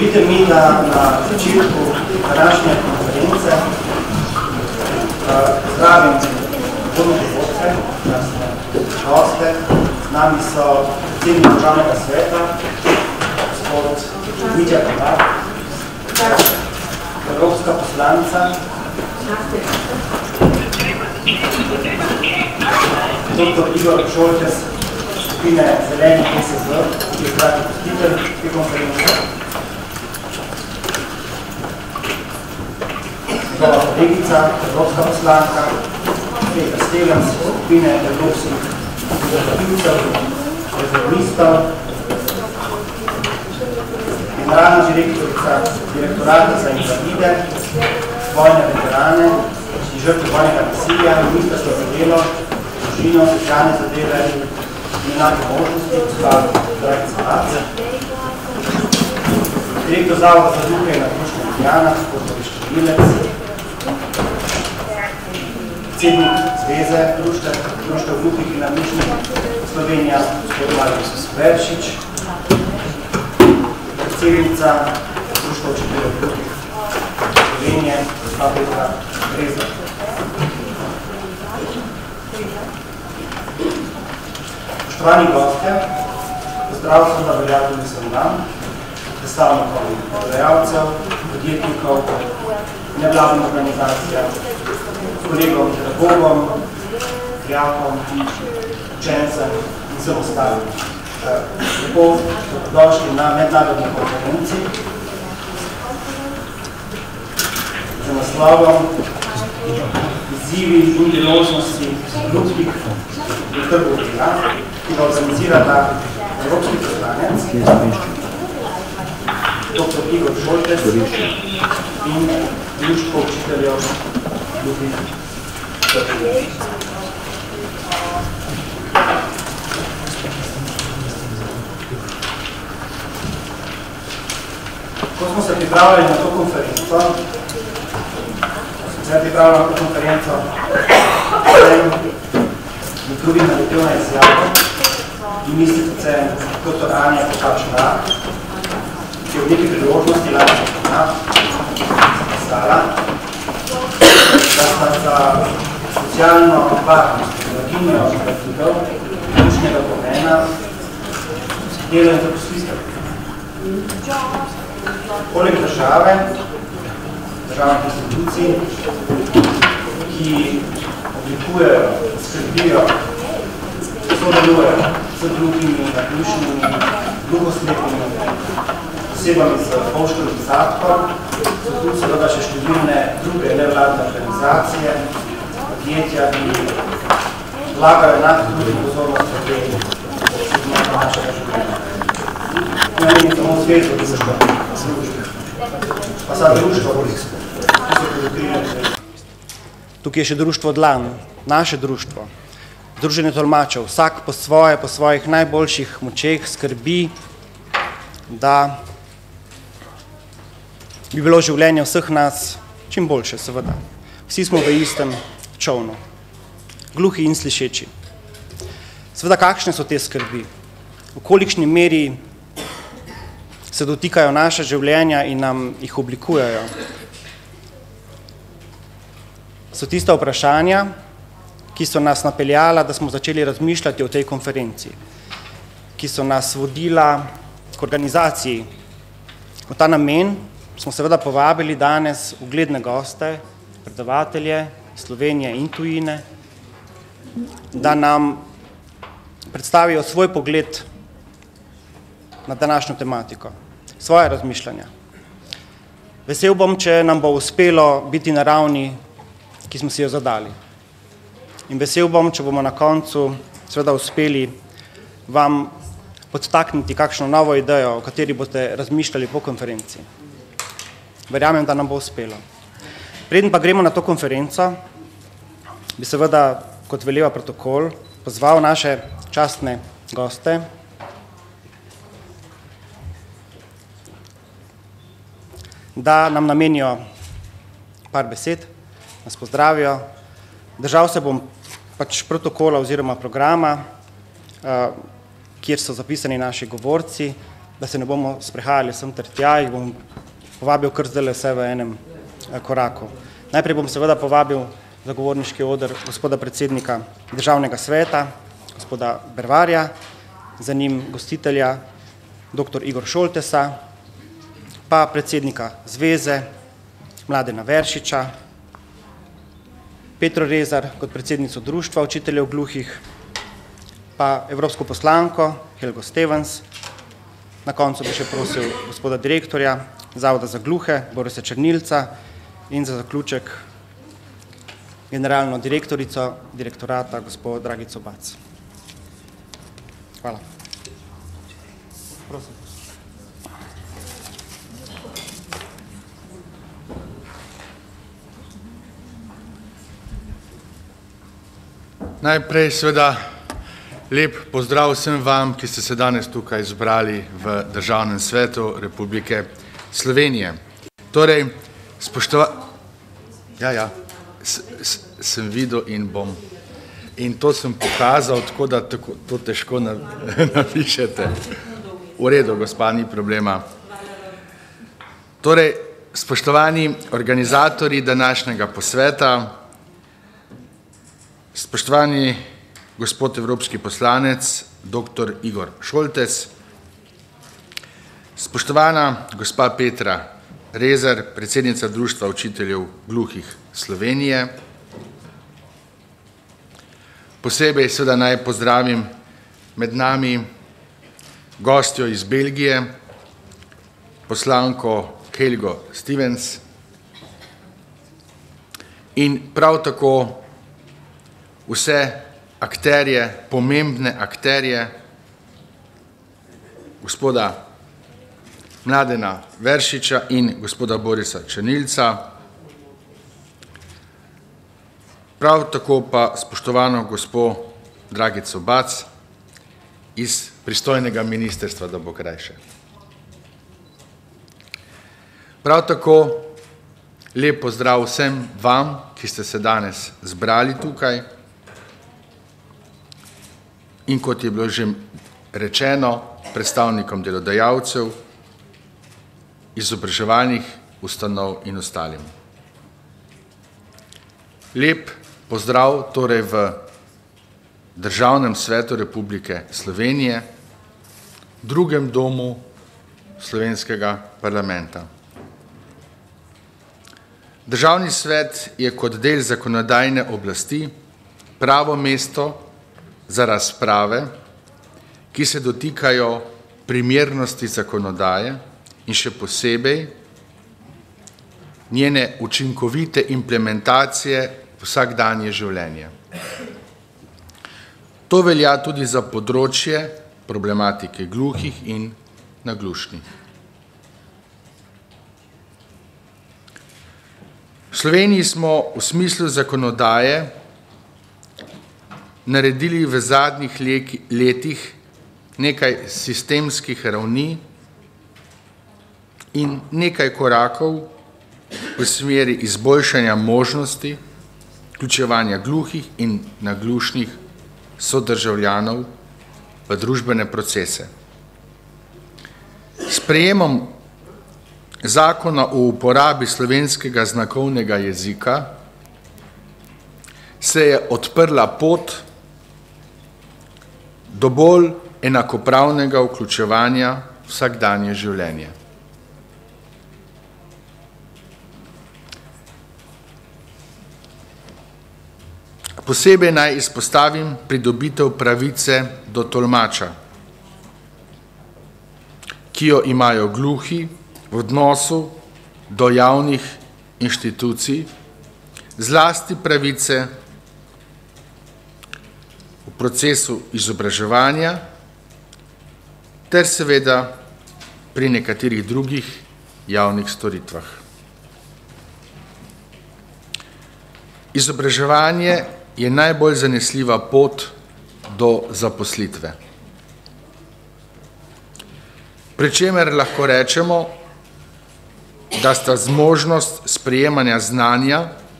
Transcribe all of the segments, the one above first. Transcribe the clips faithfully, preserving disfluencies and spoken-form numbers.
Dovolite mi, da na začetku današnje konference pozdravim vodne dogodke, jasne goste. Z nami so predsednik Državnega sveta, gospod Mitja Kolar, evropska poslanca, doktor Igor Šoltes, skupine Zeleni S S V, ki je hkrati gostitelj te konference, njegova kolegica, evropska poslanka, Peter Stevenc, skupine evropskih konzervativcev, rezervistov, generalna direktorica direktorata za invalide, vojne veterane in žrtve vojnega nasilja, ministrstvo za delo, družino, socialne zadeve in enake možnosti, gospod Dragica Arce, direktor Zavoda za duhe na Društvu Ljubljana, gospod Boris Črnilec, predsednik Zveze društev gluhih in naglušnih Slovenija, gospod Markus Veršič, predsednica Društva učiteljev gluhih Slovenije, gospod Petra Brezak. Spoštovani gostje, pozdrav sem, da velja tudi sem vam, predstavnikom podajalcev, podjetnikov, nevladnim organizacijam, kolegom, pedagogom, dijakom, učencem in vsem ostalim. Lepo dobrodošli na mednarodni konferenci z naslovom Izzivi in priložnosti gluhih v trgu dela, ki ga organizirata evropski poslanec, doktor Igor Šoltes in Društvo učiteljev gluhih Slovenije. Ko smo se pripravljali na to konferenco, se pripravljali na to konferenco, sem med drugim naletel na izjavo ministrice doktor Anja Kopač-Mrak, ki je v neki priložnosti lani napisala, da sta za socialno varnost in blaginjo graditev ključnega pomena delo in zaposlitev. Poleg države, državnih institucij, ki oblikujejo, skrbijo, sodelujejo z drugimi, naglušnimi, gluhoslepimi osebami z polškovim zadkom, so tu seveda še številne druge nevladne organizacije, podjetja, ki vlagajo enako tudi pozornost v tej segmentu našega življenja. Ne vem samo v svetu, ki se šlo službe. Pa sa društvo, ki so podokrile. Tukaj je še društvo Dlan, naše društvo, Združenje tolmačev. Vsak po svoje, po svojih najboljših močeh skrbi, da bi bilo življenje vseh nas čim boljše, seveda. Vsi smo v istem čovnu, gluhi in slišeči. Seveda, kakšne so te skrbi? V kolikšni meri se dotikajo naše življenja in nam jih oblikujejo? So tista vprašanja, ki so nas napeljala, da smo začeli razmišljati o tej konferenci, ki so nas vodila k organizaciji. V ta namen smo seveda povabili danes ugledne goste, predavatelje Slovenije in tujine, da nam predstavijo svoj pogled na današnjo tematiko, svoje razmišljanja. Vesel bom, če nam bo uspelo biti na ravni, ki smo si jo zadali. In vesel bom, če bomo na koncu seveda uspeli vam podtakniti kakšno novo idejo, o kateri boste razmišljali po konferenci. Verjamem, da nam bo uspelo. Preden pa gremo na to konferenco, bi seveda, kot veleva protokol, pozval naše častne goste, da nam namenijo par besed, nas pozdravijo. Držal se bom pač protokola oziroma programa, kjer so zapisani naši govorci, da se ne bomo sprehajali sem ter tja, jih bom povabil kar zdaj vse v enem koraku. Najprej bom seveda povabil zagovorniški oder gospoda predsednika Državnega sveta, gospoda Bervarja, za njim gostitelja doktor Igor Šoltesa, pa predsednika Zveze Mladena Veršiča, Petro Rezar kot predsednico Društva učiteljev gluhih, pa evropsko poslanko Helgo Stevens. Na koncu bi še prosil gospoda direktorja Zavoda za gluhe Borisa Černilca in za zaključek generalno direktorico direktorata gospod Dragico Bac. Hvala. Prosim. Najprej seveda lep pozdrav vsem vam, ki ste se danes tukaj zbrali v Državnem svetu Republike Slovenije. Torej, spoštova... Ja, ja, s, s, sem videl in bom. In to sem pokazal, tako da tako, to težko napišete. V redu, gospa, ni problema. Torej, spoštovani organizatorji današnjega posveta, spoštovani gospod evropski poslanec, doktor Igor Šoltes, spoštovana gospa Petra Rezar, predsednica Društva učiteljev gluhih Slovenije, posebej seveda naj pozdravim med nami gostjo iz Belgije, poslanko Helgo Stevens in prav tako vse akterje, pomembne akterje, gospoda Mladena Veršiča in gospoda Borisa Černilca, prav tako pa spoštovano gospo Dragico Bac iz pristojnega ministrstva, da bo krajše. Prav tako lep pozdrav vsem vam, ki ste se danes zbrali tukaj. In kot je bilo že rečeno, predstavnikom delodajalcev, izobraževalnih ustanov in ostalim. Lep pozdrav torej v Državnem svetu Republike Slovenije, drugem domu slovenskega parlamenta. Državni svet je kot del zakonodajne oblasti pravo mesto za razprave, ki se dotikajo primernosti zakonodaje in še posebej njene učinkovite implementacije v vsakdanje življenje. To velja tudi za področje problematike gluhih in naglušnih. V Sloveniji smo v smislu zakonodaje naredili v zadnjih letih nekaj sistemskih ravni in nekaj korakov v smeri izboljšanja možnosti vključevanja gluhih in naglušnih sodržavljanov v družbene procese. S sprejemom zakona o uporabi slovenskega znakovnega jezika se je odprla pot do bolj enakopravnega vključevanja vsakdanje življenje. Posebej naj izpostavim pridobitev pravice do tolmača, ki jo imajo gluhi v odnosu do javnih inštitucij, zlasti pravice v procesu izobraževanja ter seveda pri nekaterih drugih javnih storitvah. Izobraževanje je najbolj zanesljiva pot do zaposlitve. Pri čemer lahko rečemo, da sta zmožnost sprejemanja znanja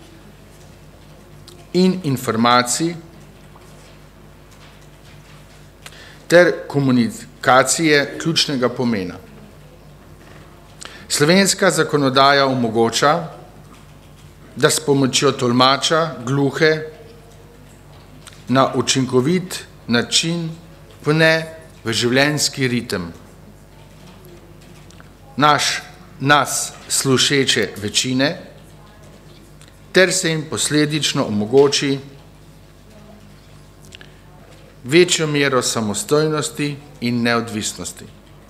in informacij ter identifikacije ključnega pomena. Slovenska zakonodaja omogoča, da s pomočjo tolmača gluhe na učinkovit način vne v življenjski ritem. Naš, nas slušeče večine, ter se jim posledično omogoči večjo mero samostojnosti in neodvisnosti.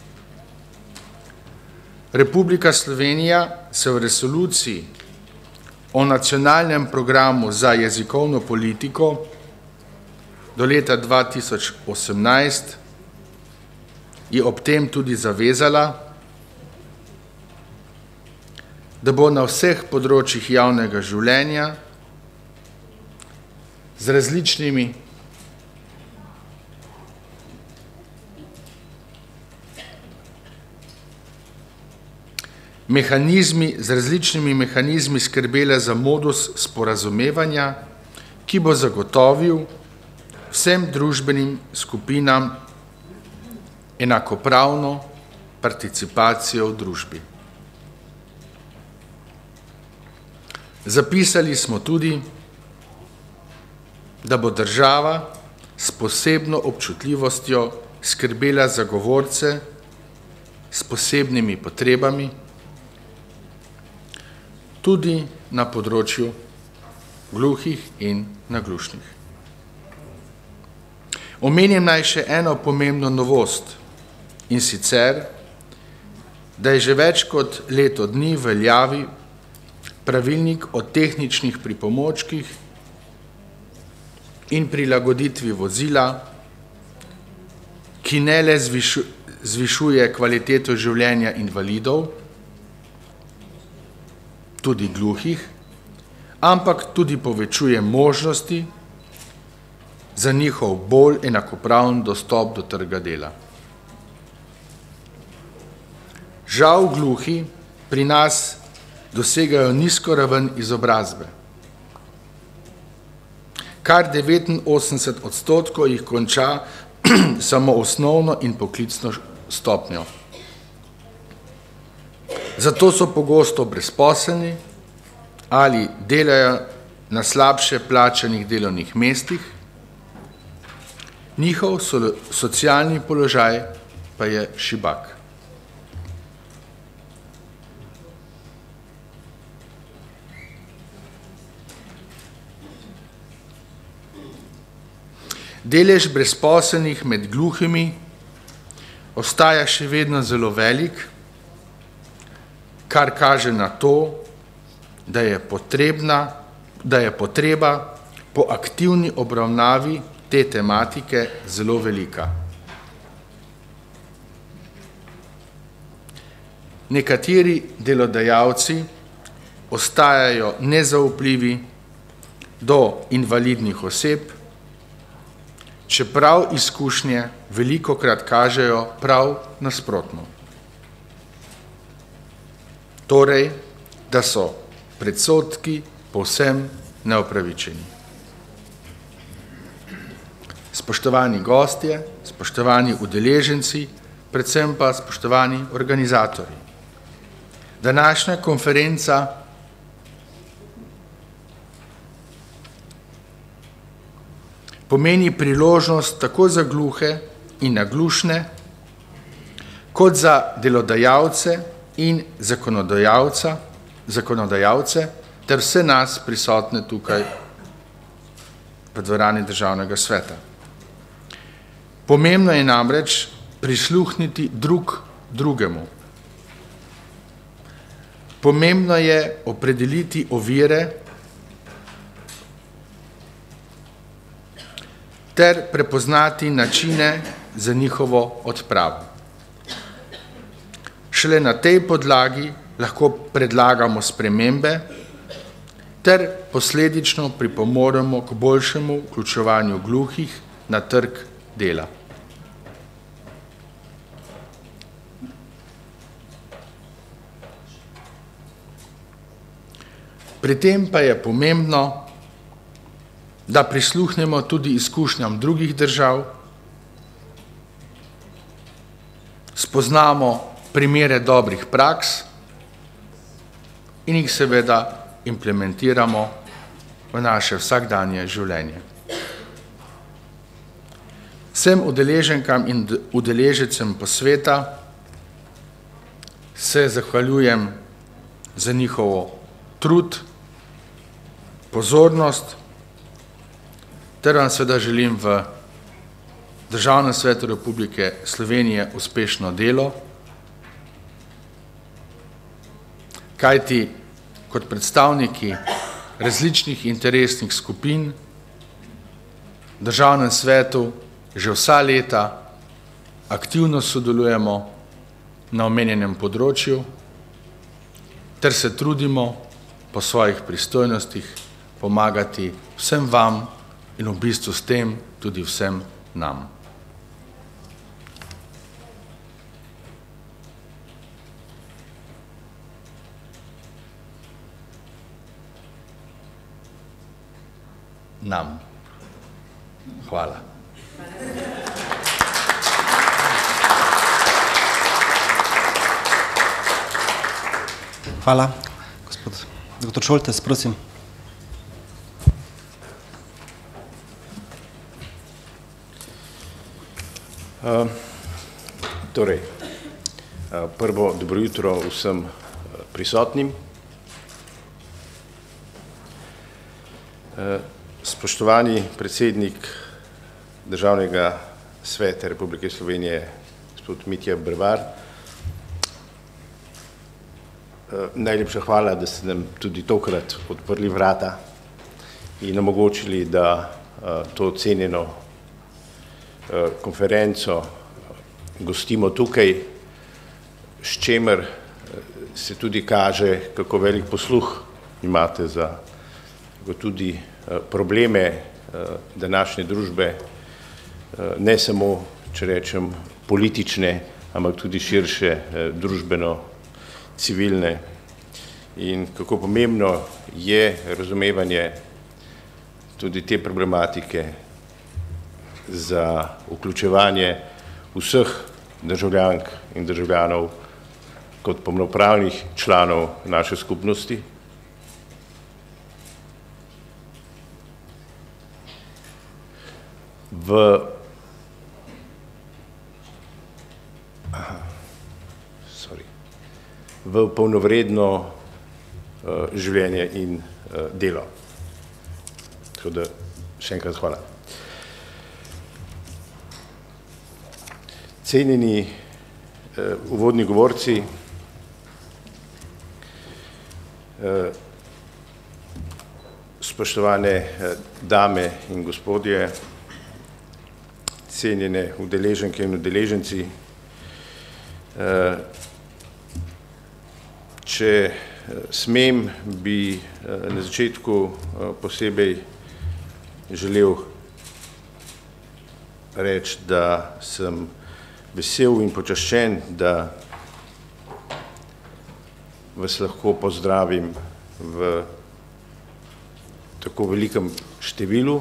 Republika Slovenija se v resoluciji o nacionalnem programu za jezikovno politiko do leta dva tisoč osemnajst je ob tem tudi zavezala, da bo na vseh področjih javnega življenja z različnimi mehanizmi, z različnimi mehanizmi skrbele za modus sporazumevanja, ki bo zagotovil vsem družbenim skupinam enakopravno participacijo v družbi. Zapisali smo tudi, da bo država s posebno občutljivostjo skrbela za govorce s posebnimi potrebami, tudi na področju gluhih in naglušnih. Omenim naj še eno pomembno novost, in sicer, da je že več kot leto dni v veljavi pravilnik o tehničnih pripomočkih in prilagoditvi vozila, ki ne le zvišuje kvaliteto življenja invalidov, tudi gluhih, ampak tudi povečuje možnosti za njihov bolj enakopraven dostop do trga dela. Žal gluhi pri nas dosegajo nizko raven izobrazbe. Kar devetinosemdeset odstotkov jih konča samo osnovno in poklicno stopnjo. Zato so pogosto brezposelni ali delajo na slabše plačanih delovnih mestih, njihov socialni položaj pa je šibak. Delež brezposelnih med gluhimi ostaja še vedno zelo velik, kar kaže na to, da je potrebna, da je potreba po aktivni obravnavi te tematike zelo velika. Nekateri delodajalci ostajajo nezaupljivi do invalidnih oseb, čeprav izkušnje velikokrat kažejo prav nasprotno. Torej, da so predsodki povsem neupravičeni. Spoštovani gostje, spoštovani udeleženci, predvsem pa spoštovani organizatorji. Današnja konferenca pomeni priložnost tako za gluhe in naglušne, kot za delodajalce in zakonodajalca, zakonodajalce ter vse nas prisotne tukaj v dvorani Državnega sveta. Pomembno je namreč prisluhniti drug drugemu. Pomembno je opredeliti ovire ter prepoznati načine za njihovo odpravo. Šele na tej podlagi lahko predlagamo spremembe ter posledično pripomoremo k boljšemu vključevanju gluhih na trg dela. Pri tem pa je pomembno, da prisluhnemo tudi izkušnjam drugih držav spoznamo primere dobrih praks in jih seveda implementiramo v naše vsakdanje življenje. Vsem udeleženkam in udeležencem posveta se zahvaljujem za njihovo trud, pozornost, ter vam seveda želim v Državnem svetu Republike Slovenije uspešno delo, kajti kot predstavniki različnih interesnih skupin v Državnem svetu že vsa leta aktivno sodelujemo na omenjenem področju ter se trudimo po svojih pristojnostih pomagati vsem vam in v bistvu s tem tudi vsem nam. Nam. Hvala. Hvala. Gospod doktor Šoltes, prosim. Uh, torej, uh, prvo dobro jutro vsem uh, prisotnim. Uh, spoštovani predsednik Državnega sveta Republike Slovenije, gospod Mitja Bervar, uh, najlepša hvala, da ste nam tudi tokrat odprli vrata in omogočili, da uh, to cenjeno konferenco gostimo tukaj, s čemer se tudi kaže, kako velik posluh imate za tudi probleme današnje družbe, ne samo, če rečem, politične, ampak tudi širše družbeno, civilne, in kako pomembno je razumevanje tudi te problematike za vključevanje vseh državljank in državljanov kot polnopravnih članov naše skupnosti. V, aha, sorry, v polnovredno uh, življenje in uh, delo. Tako da še enkrat hvala. Cenjeni eh, uvodni govorci, eh, spoštovane eh, dame in gospodje, cenjene udeleženke in udeleženci, eh, če eh, smem, bi eh, na začetku eh, posebej želel reči, da sem vesel in počaščen, da vas lahko pozdravim v tako velikem številu.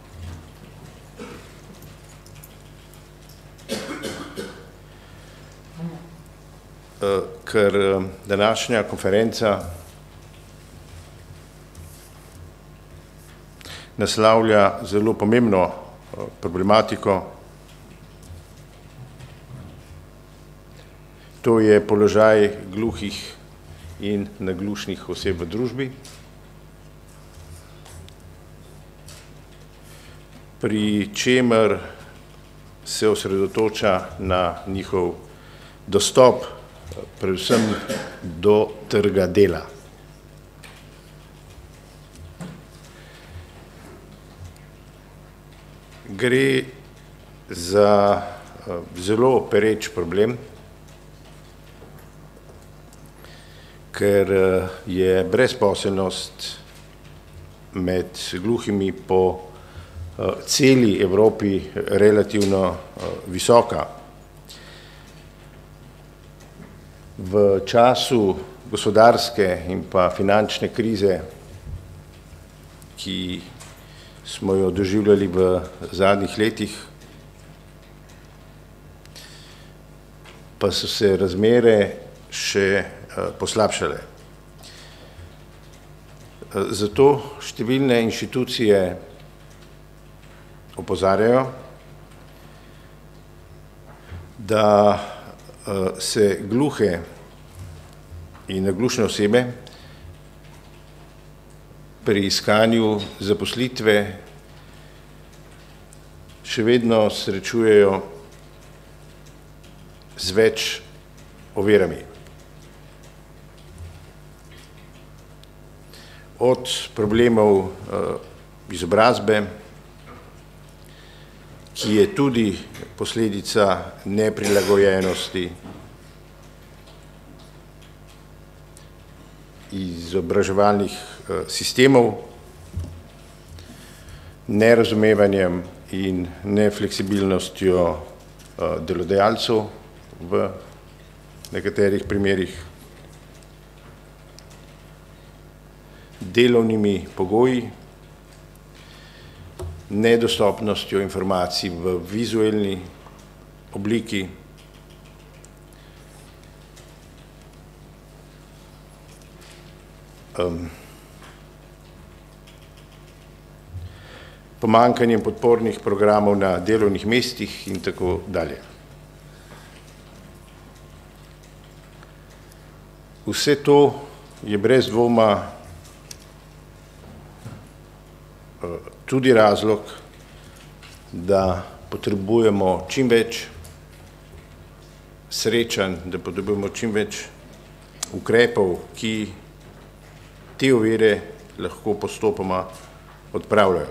Ker današnja konferenca naslavlja zelo pomembno problematiko. To je položaj gluhih in naglušnih oseb v družbi, pri čemer se osredotoča na njihov dostop, predvsem do trga dela. Gre za zelo pereč problem, ker je brezposelnost med gluhimi po celi Evropi relativno visoka. V času gospodarske in pa finančne krize, ki smo jo doživljali v zadnjih letih, pa so se razmere še poslabšale. Zato številne inštitucije opozarjajo, da se gluhe in naglušne osebe pri iskanju zaposlitve še vedno srečujejo z več ovirami. Od problemov izobrazbe, ki je tudi posledica neprilagojenosti izobraževalnih sistemov, nerazumevanjem in nefleksibilnostjo delodajalcev v nekaterih primerih, delovnimi pogoji, nedostopnostjo informacij v vizualni obliki, um, pomanjkanjem podpornih programov na delovnih mestih in tako dalje. Vse to je brez dvoma tudi razlog, da potrebujemo čim več srečanj, da potrebujemo čim več ukrepov, ki te ovire lahko postopoma odpravljajo.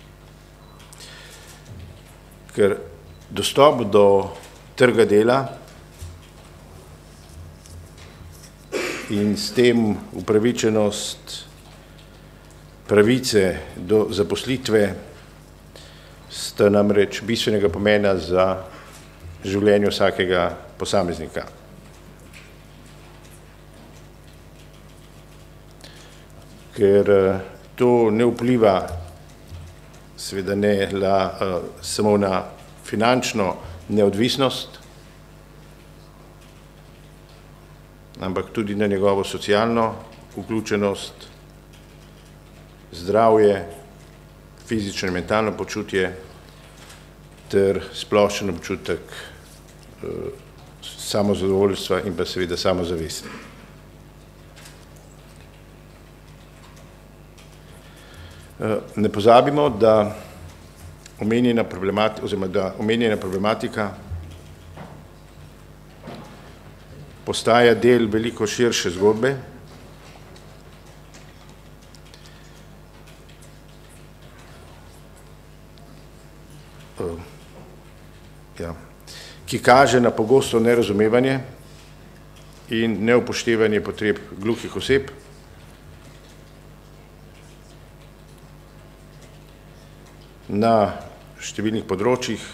Ker dostop do trga dela in s tem upravičenost pravice do zaposlitve sta namreč bistvenega pomena za življenje vsakega posameznika. Ker to ne vpliva seveda ne la, samo na finančno neodvisnost, ampak tudi na njegovo socialno vključenost, zdravje, fizično in mentalno počutje ter splošen občutek eh, samozadovoljstva in pa seveda samozavesti. Eh, ne pozabimo, da omenjena problematika, oziroma da omenjena problematika postaja del veliko širše zgodbe, Ja, ki kaže na pogosto nerazumevanje in neupoštevanje potreb gluhih oseb, na številnih področjih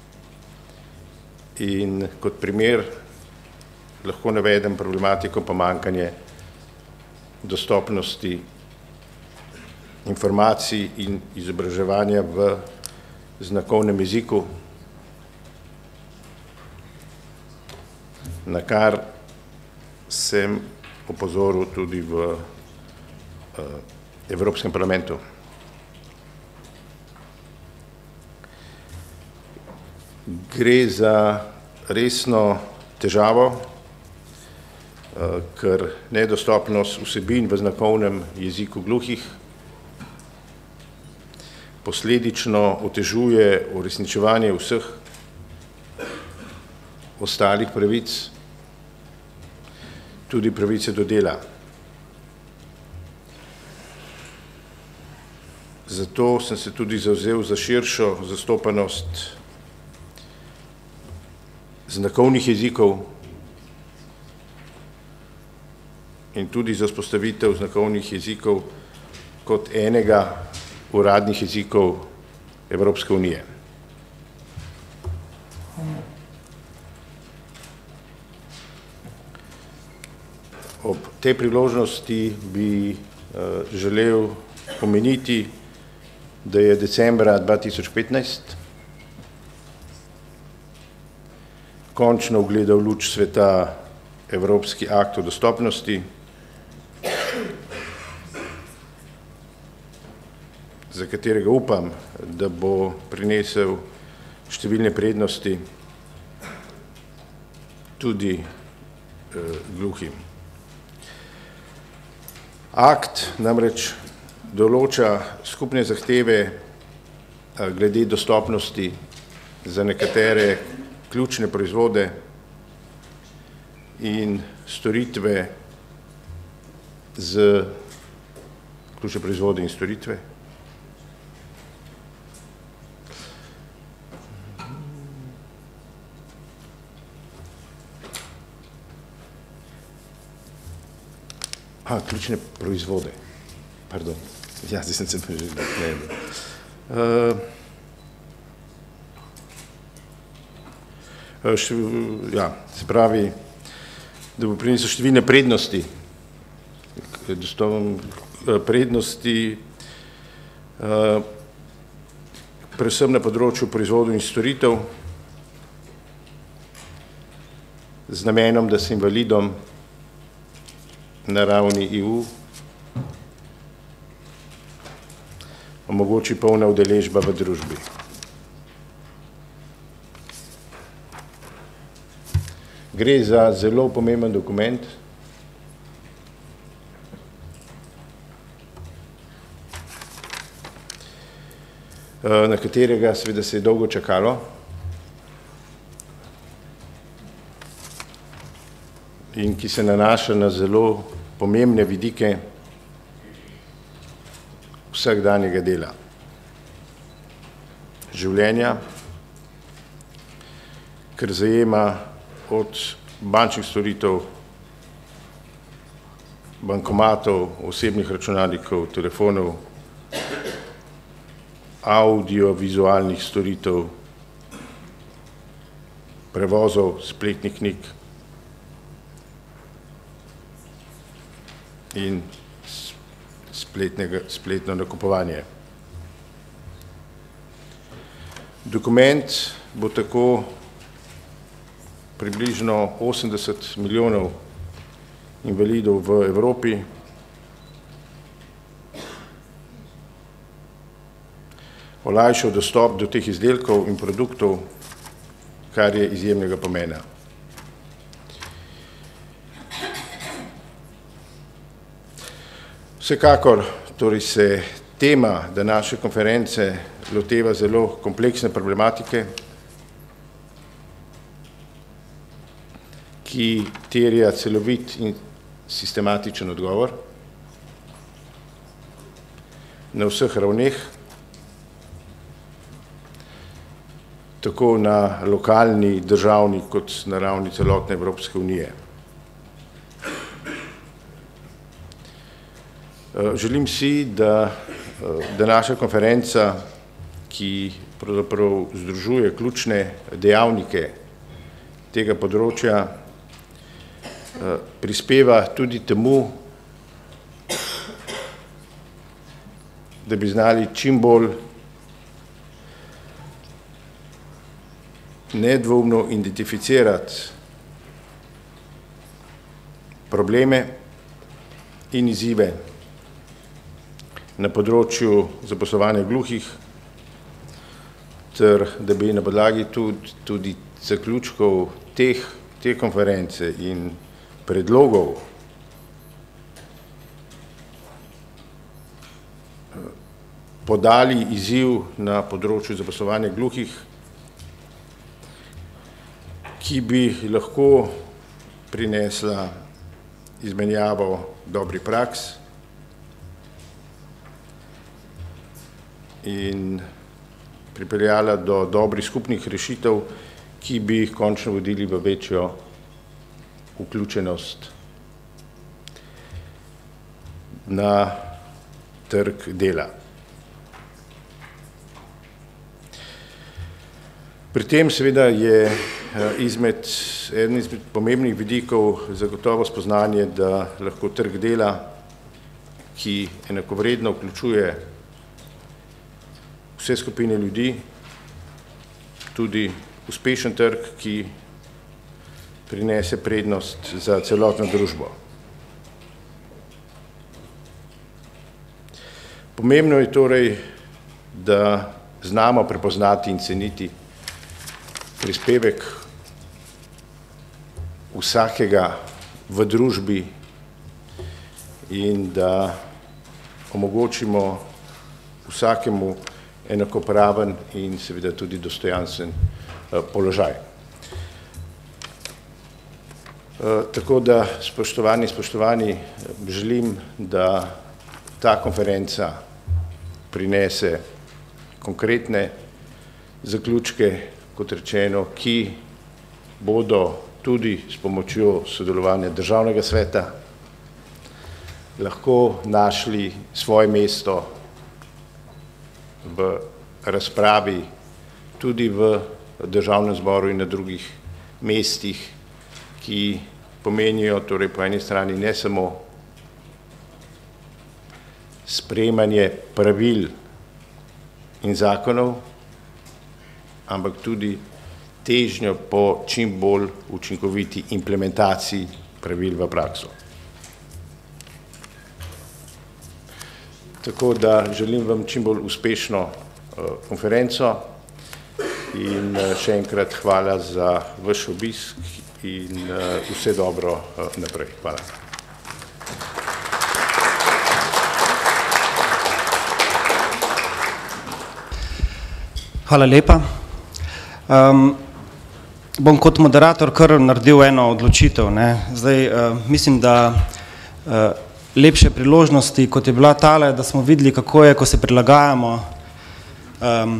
in kot primer lahko navedem problematiko pomanjkanje dostopnosti informacij in izobraževanja v znakovnem jeziku, na kar sem opozoril tudi v Evropskem parlamentu. Gre za resno težavo, ker nedostopnost vsebin v znakovnem jeziku gluhih posledično otežuje uresničevanje vseh ostalih pravic, tudi pravice do dela. Zato sem se tudi zavzel za širšo zastopanost znakovnih jezikov in tudi za vzpostavitev znakovnih jezikov kot enega uradnih jezikov Evropske unije. Ob tej priložnosti bi želel omeniti, da je decembra dva tisoč petnajst končno ugledal luč sveta Evropski akt o dostopnosti, za katerega upam, da bo prinesel številne prednosti tudi eh, gluhim. Akt namreč določa skupne zahteve eh, glede dostopnosti za nekatere ključne proizvode in storitve z ključne proizvode in storitve. A, ključne proizvode, pardon, ja, zdaj sem se že ne uh, še, ja, se pravi, da bo prinesel številne prednosti, dostopom, prednosti, uh, predvsem na področju proizvodov in storitev, z namenom, da se invalidom na ravni E U omogoči polna udeležba v družbi. Gre za zelo pomemben dokument, na katerega seveda se je dolgo čakalo in ki se nanaša na zelo pomembne vidike vsakdanjega dela, življenja, ker zajema od bančnih storitev, bankomatov, osebnih računalnikov, telefonov, audio-vizualnih storitev, prevozov, spletnih knjig in spletnega, spletno nakupovanje. Dokument bo tako približno osemdeset milijonov invalidov v Evropi olajšal dostop do teh izdelkov in produktov, kar je izjemnega pomena. Vsekakor torej se tema današnje konference loteva zelo kompleksne problematike, ki terja celovit in sistematičen odgovor na vseh ravneh, tako na lokalni, državni kot na ravni celotne Evropske unije. Želim si, da današnja konferenca, ki pravzaprav združuje ključne dejavnike tega področja, prispeva tudi temu, da bi znali čim bolj nedvoumno identificirati probleme in izzive na področju zaposlovanja gluhih, ter da bi na podlagi tudi, tudi zaključkov teh, te konference in predlogov podali izziv na področju zaposlovanja gluhih, ki bi lahko prinesla izmenjavo dobrih praks in pripeljala do dobrih skupnih rešitev, ki bi jih končno vodili v večjo vključenost na trg dela. Pri tem seveda je izmed, eden izmed pomembnih vidikov zagotovo spoznanje, da lahko trg dela, ki enakovredno vključuje vse skupine ljudi, tudi uspešen trg, ki prinese prednost za celotno družbo. Pomembno je torej, da znamo prepoznati in ceniti prispevek vsakega v družbi in da omogočimo vsakemu enakopraven in seveda tudi dostojanstven položaj. Tako da, spoštovani, spoštovani, želim, da ta konferenca prinese konkretne zaključke, kot rečeno, ki bodo tudi s pomočjo sodelovanja Državnega sveta lahko našli svoje mesto v razpravi tudi v Državnem zboru in na drugih mestih, ki pomenijo torej po eni strani ne samo sprejemanje pravil in zakonov, ampak tudi težnjo po čim bolj učinkoviti implementaciji pravil v prakso. Tako da želim vam čim bolj uspešno konferenco in še enkrat hvala za vaš obisk in vse dobro naprej. Hvala. Hvala lepa. Um, bom kot moderator kar naredil eno odločitev. Ne. Zdaj, uh, mislim, da uh, lepše priložnosti, kot je bila tale, da smo videli, kako je, ko se prilagajamo um,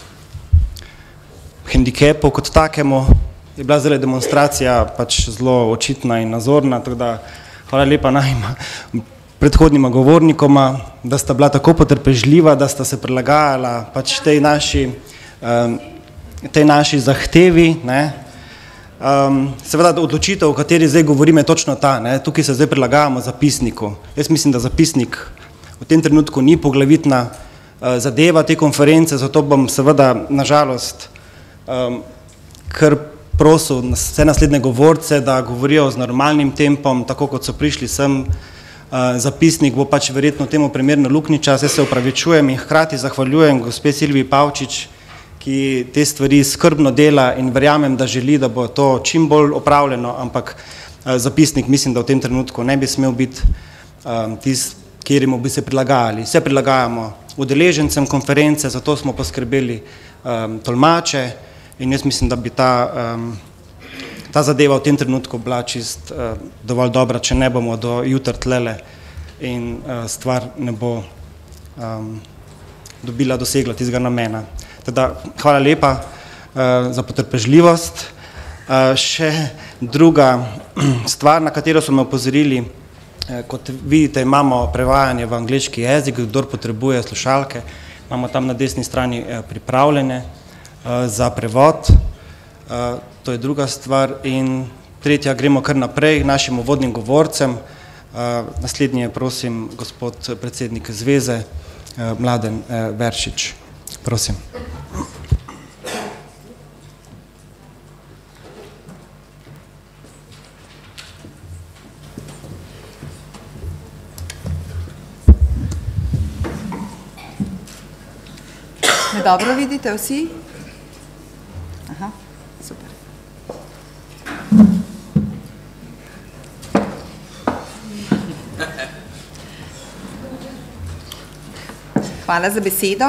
hendikepu kot takemu, je bila zdaj demonstracija pač zelo očitna in nazorna, tako da hvala lepa najma predhodnima govornikoma, da sta bila tako potrpežljiva, da sta se prilagajala pač tej naši, um, tej naši zahtevi, ne. Um, seveda odločitev, o kateri zdaj govorim, je točno ta, ne. Tukaj se zdaj prilagajamo zapisniku. Jaz mislim, da zapisnik v tem trenutku ni poglavitna uh, zadeva te konference, zato bom seveda nažalost um, kar prosil vse naslednje govorce, da govorijo z normalnim tempom, tako kot so prišli sem. Uh, zapisnik bo pač verjetno temu primerno luknji čas. Jaz se opravičujem in hkrati zahvaljujem gospe Silviji Pavčič, ki te stvari skrbno dela in verjamem, da želi, da bo to čim bolj opravljeno, ampak uh, zapisnik mislim, da v tem trenutku ne bi smel biti um, tist, kjerimo bi se prilagajali. Vse prilagajamo udeležencem konference, zato smo poskrbeli um, tolmače in jaz mislim, da bi ta, um, ta zadeva v tem trenutku bila čist uh, dovolj dobra, če ne bomo do jutr tlele in uh, stvar ne bo um, dobila, dosegla tistega namena. Teda, hvala lepa uh, za potrpežljivost. Uh, še druga stvar, na katero so me opozorili, uh, kot vidite, imamo prevajanje v angleški jezik, kdor potrebuje slušalke, imamo tam na desni strani uh, pripravljene uh, za prevod. Uh, to je druga stvar. In tretja, gremo kar naprej našim uvodnim govorcem. Uh, naslednji je, prosim, gospod predsednik zveze, uh, Mladen uh, Veršič. Prosim. Me dobro vidite vsi? Aha, super. Hvala za besedo.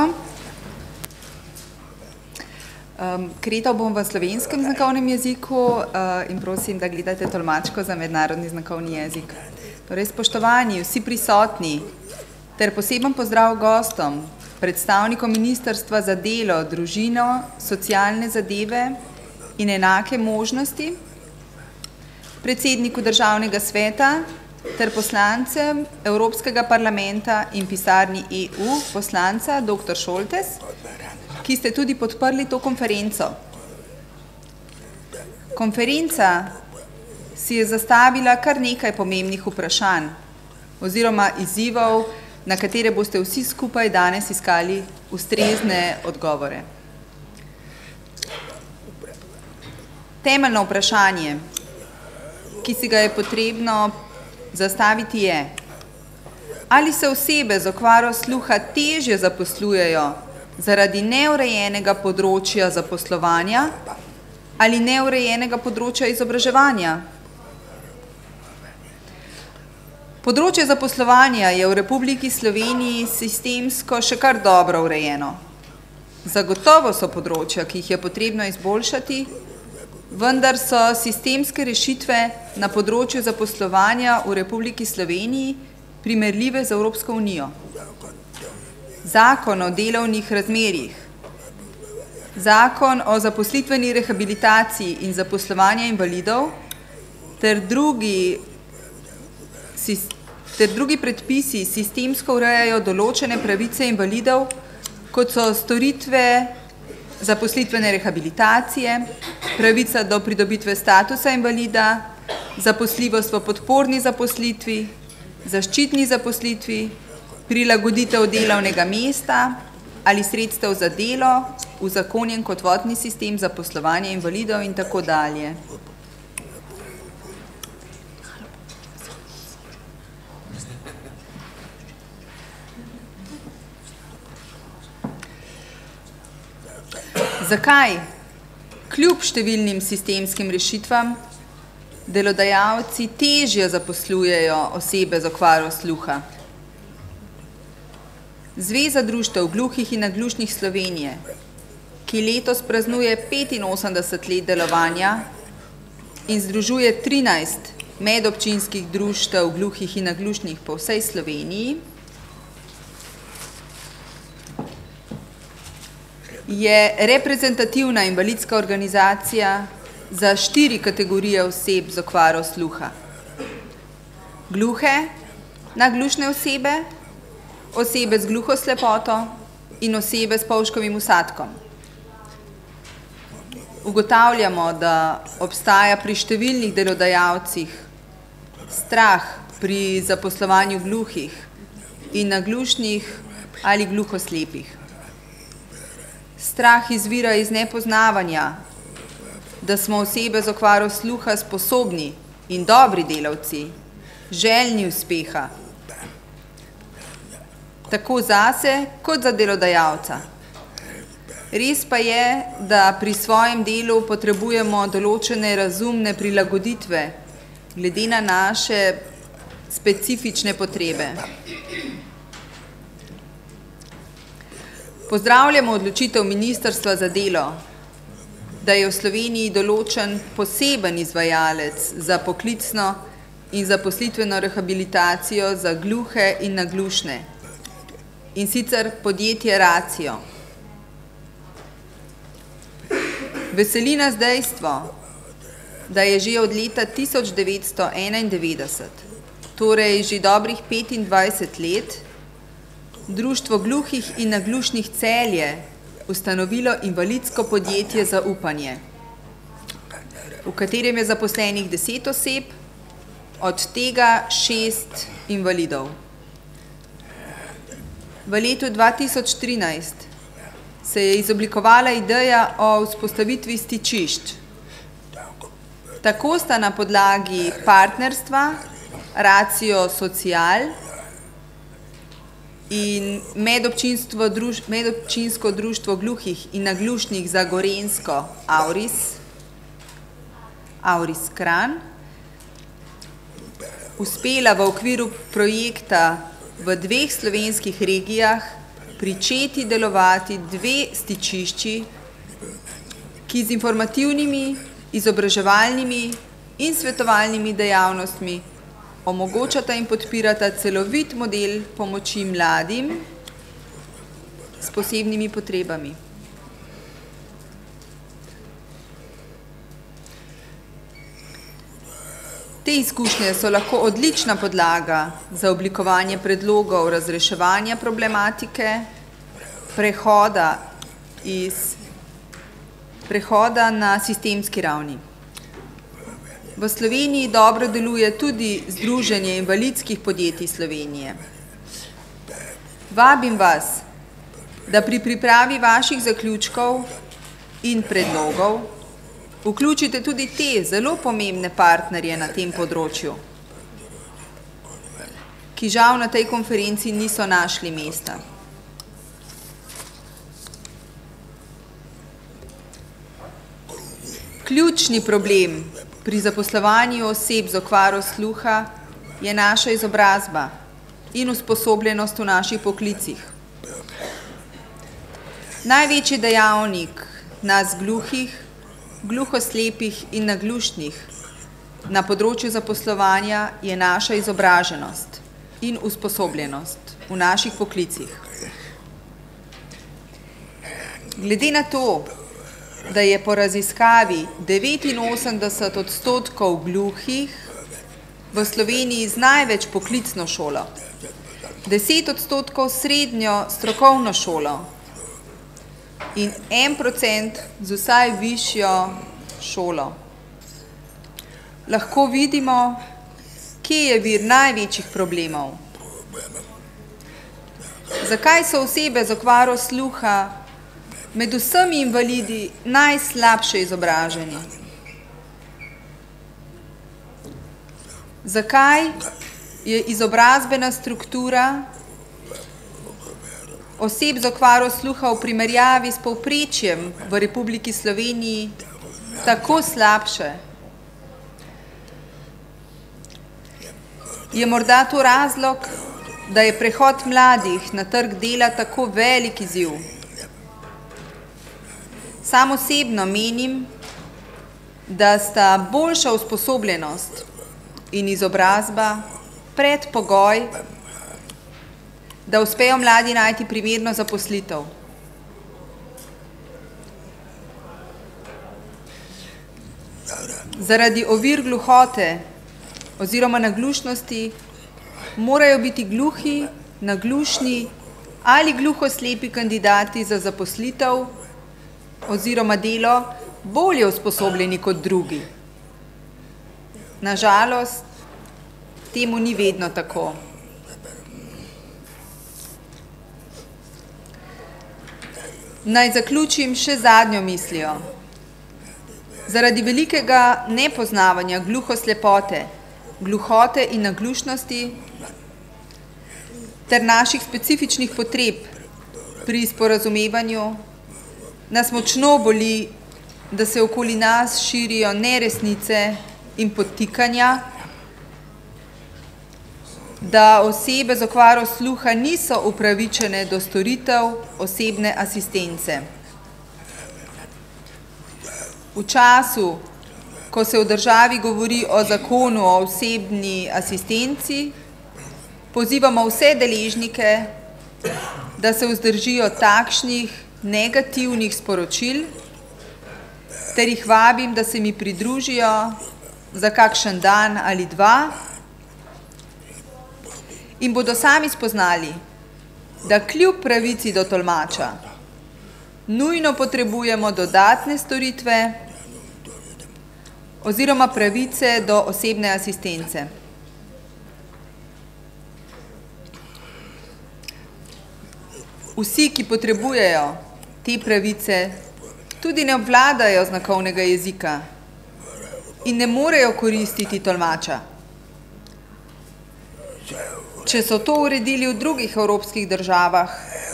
Um, Kretal bom v slovenskem znakovnem jeziku uh, in prosim, da gledate tolmačko za mednarodni znakovni jezik. Torej, spoštovani, vsi prisotni, ter poseben pozdrav gostom, predstavnikom Ministrstva za delo, družino, socialne zadeve in enake možnosti, predsedniku Državnega sveta ter poslancem Evropskega parlamenta in pisarni E U, poslanca doktor Šoltes, ki ste tudi podprli to konferenco. Konferenca si je zastavila kar nekaj pomembnih vprašanj oziroma izzivov, na katere boste vsi skupaj danes iskali ustrezne odgovore. Temeljno vprašanje, ki si ga je potrebno zastaviti, je: ali se osebe z okvaro sluha težje zaposlujejo zaradi neurejenega področja zaposlovanja ali neurejenega področja izobraževanja? Področje zaposlovanja je v Republiki Sloveniji sistemsko še kar dobro urejeno. Zagotovo so področja, ki jih je potrebno izboljšati, vendar so sistemske rešitve na področju zaposlovanja v Republiki Sloveniji primerljive z Evropsko unijo. Zakon o delovnih razmerjih, Zakon o zaposlitveni rehabilitaciji in zaposlovanja invalidov ter drugi, ter drugi predpisi sistemsko urejajo določene pravice invalidov, kot so storitve zaposlitvene rehabilitacije, pravica do pridobitve statusa invalida, zaposljivost v podporni zaposlitvi, zaščitni zaposlitvi, prilagoditev delovnega mesta ali sredstev za delo, uzakonjen kot vodni sistem za poslovanje invalidov in tako dalje. Zakaj, kljub številnim sistemskim rešitvam, delodajalci težje zaposlujejo osebe z okvaro sluha? Zveza društev gluhih in naglušnih Slovenije, ki letos praznuje petinosemdeset let delovanja in združuje trinajst medobčinskih društev gluhih in naglušnih po vsej Sloveniji, je reprezentativna invalidska organizacija za štiri kategorije oseb z okvaro sluha: gluhe, naglušne osebe, osebe z gluhoslepoto in osebe s polžkovim vsadkom. Ugotavljamo, da obstaja pri številnih delodajalcih strah pri zaposlovanju gluhih in naglušnih ali gluhoslepih. Strah izvira iz nepoznavanja, da smo osebe z okvaro sluha sposobni in dobri delavci, željni uspeha, tako zase kot za delodajalca. Res pa je, da pri svojem delu potrebujemo določene razumne prilagoditve glede na naše specifične potrebe. Pozdravljamo odločitev Ministrstva za delo, da je v Sloveniji določen poseben izvajalec za poklicno in zaposlitveno rehabilitacijo za gluhe in naglušne, in sicer podjetje Racio. Veseli nas dejstvo, da je že od leta tisoč devetsto enaindevetdeset, torej že dobrih petindvajset let, Društvo gluhih in naglušnih Celje ustanovilo invalidsko podjetje Zaupanje, v katerem je zaposlenih deset oseb, od tega šest invalidov. V letu dva tisoč trinajst se je izoblikovala ideja o vzpostavitvi stičišč. Tako sta na podlagi partnerstva Racio Social in medobčinstvo druž, medobčinsko društvo gluhih in naglušnih za Gorenjsko Auris, Auris Kranj, uspela v okviru projekta v dveh slovenskih regijah pričeti delovati dve stičišči, ki z informativnimi, izobraževalnimi in svetovalnimi dejavnostmi omogočata in podpirata celovit model pomoči mladim s posebnimi potrebami. Te izkušnje so lahko odlična podlaga za oblikovanje predlogov razreševanja problematike, prehoda, iz, prehoda na sistemski ravni. V Sloveniji dobro deluje tudi Združenje invalidskih podjetij Slovenije. Vabim vas, da pri pripravi vaših zaključkov in predlogov vključite tudi te zelo pomembne partnerje na tem področju, ki žal na tej konferenci niso našli mesta. Ključni problem pri zaposlovanju oseb z okvaro sluha je naša izobrazba in usposobljenost v naših poklicih. Največji dejavnik nas gluhih, gluhoslepih in naglušnih na področju zaposlovanja je naša izobraženost in usposobljenost v naših poklicih. Glede na to, da je po raziskavi devetinosemdeset odstotkov gluhih v Sloveniji z največ poklicno šolo, deset odstotkov srednjo strokovno šolo in en procent z vsaj višjo šolo. Lahko vidimo, kje je vir največjih problemov. Zakaj so osebe z okvaro sluha med vsemi invalidi najslabše izobraženi? Zakaj je izobrazbena struktura oseb z okvaro sluha v primerjavi s povprečjem v Republiki Sloveniji tako slabše? Je morda to razlog, da je prehod mladih na trg dela tako velik izziv? Sam osebno menim, da sta boljša usposobljenost in izobrazba predpogoj, da uspejo mladi najti primerno zaposlitev. Zaradi ovir gluhote oziroma naglušnosti morajo biti gluhi, naglušni ali gluhoslepi kandidati za zaposlitev oziroma delo bolje usposobljeni kot drugi. Na žalost, temu ni vedno tako. Naj zaključim še zadnjo mislijo. Zaradi velikega nepoznavanja gluhoslepote, gluhote in naglušnosti ter naših specifičnih potreb pri sporazumevanju nas močno boli, da se okoli nas širijo neresnice in podtikanja, da osebe z okvaro sluha niso upravičene do storitev osebne asistence. V času, ko se v državi govori o zakonu o osebni asistenci, pozivamo vse deležnike, da se vzdržijo takšnih negativnih sporočil, ter jih vabim, da se mi pridružijo za kakšen dan ali dva in bodo sami spoznali, da kljub pravici do tolmača nujno potrebujemo dodatne storitve oziroma pravice do osebne asistence. Vsi, ki potrebujejo te pravice, tudi ne obvladajo znakovnega jezika in ne morejo koristiti tolmača. Če so to uredili v drugih evropskih državah,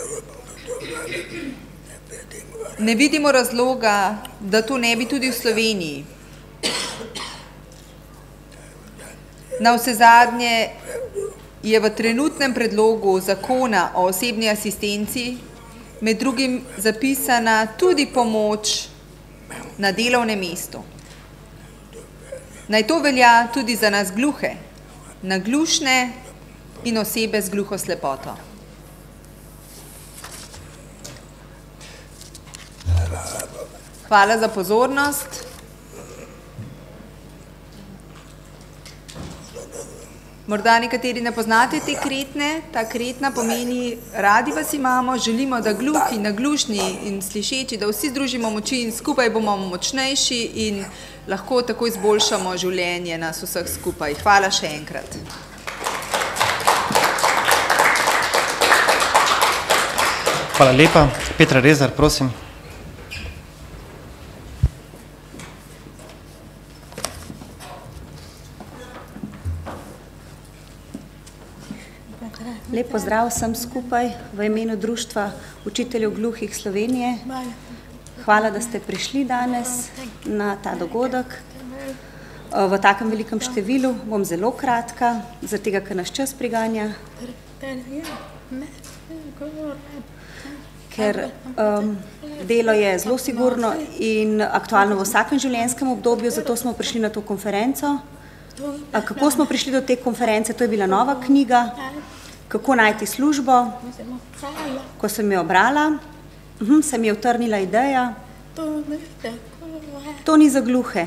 ne vidimo razloga, da to ne bi tudi v Sloveniji. Navsezadnje je v trenutnem predlogu zakona o osebni asistenci med drugim zapisana tudi pomoč na delovnem mestu. Naj to velja tudi za nas gluhe, naglušne in osebe z gluhoslepoto. Hvala za pozornost. Morda nekateri ne poznate te kretne. Ta kretna pomeni, radi vas imamo, želimo, da gluhi, naglušni in slišeči, da vsi združimo moči in skupaj bomo močnejši in lahko tako izboljšamo življenje nas vseh skupaj. Hvala še enkrat. Hvala lepa. Petra Rezar, prosim. Lep pozdrav vsem skupaj v imenu Društva učiteljev gluhih Slovenije. Hvala, da ste prišli danes na ta dogodek. V takem velikem številu bom zelo kratka, zaradi tega, ker nas čas priganja. Ker um, delo je zelo sigurno in aktualno v vsakem življenjskem obdobju, zato smo prišli na to konferenco. A kako smo prišli do te konference? To je bila nova knjiga, Kako najti službo. Ko sem jo brala, uh, se mi je utrnila ideja, to ni za gluhe.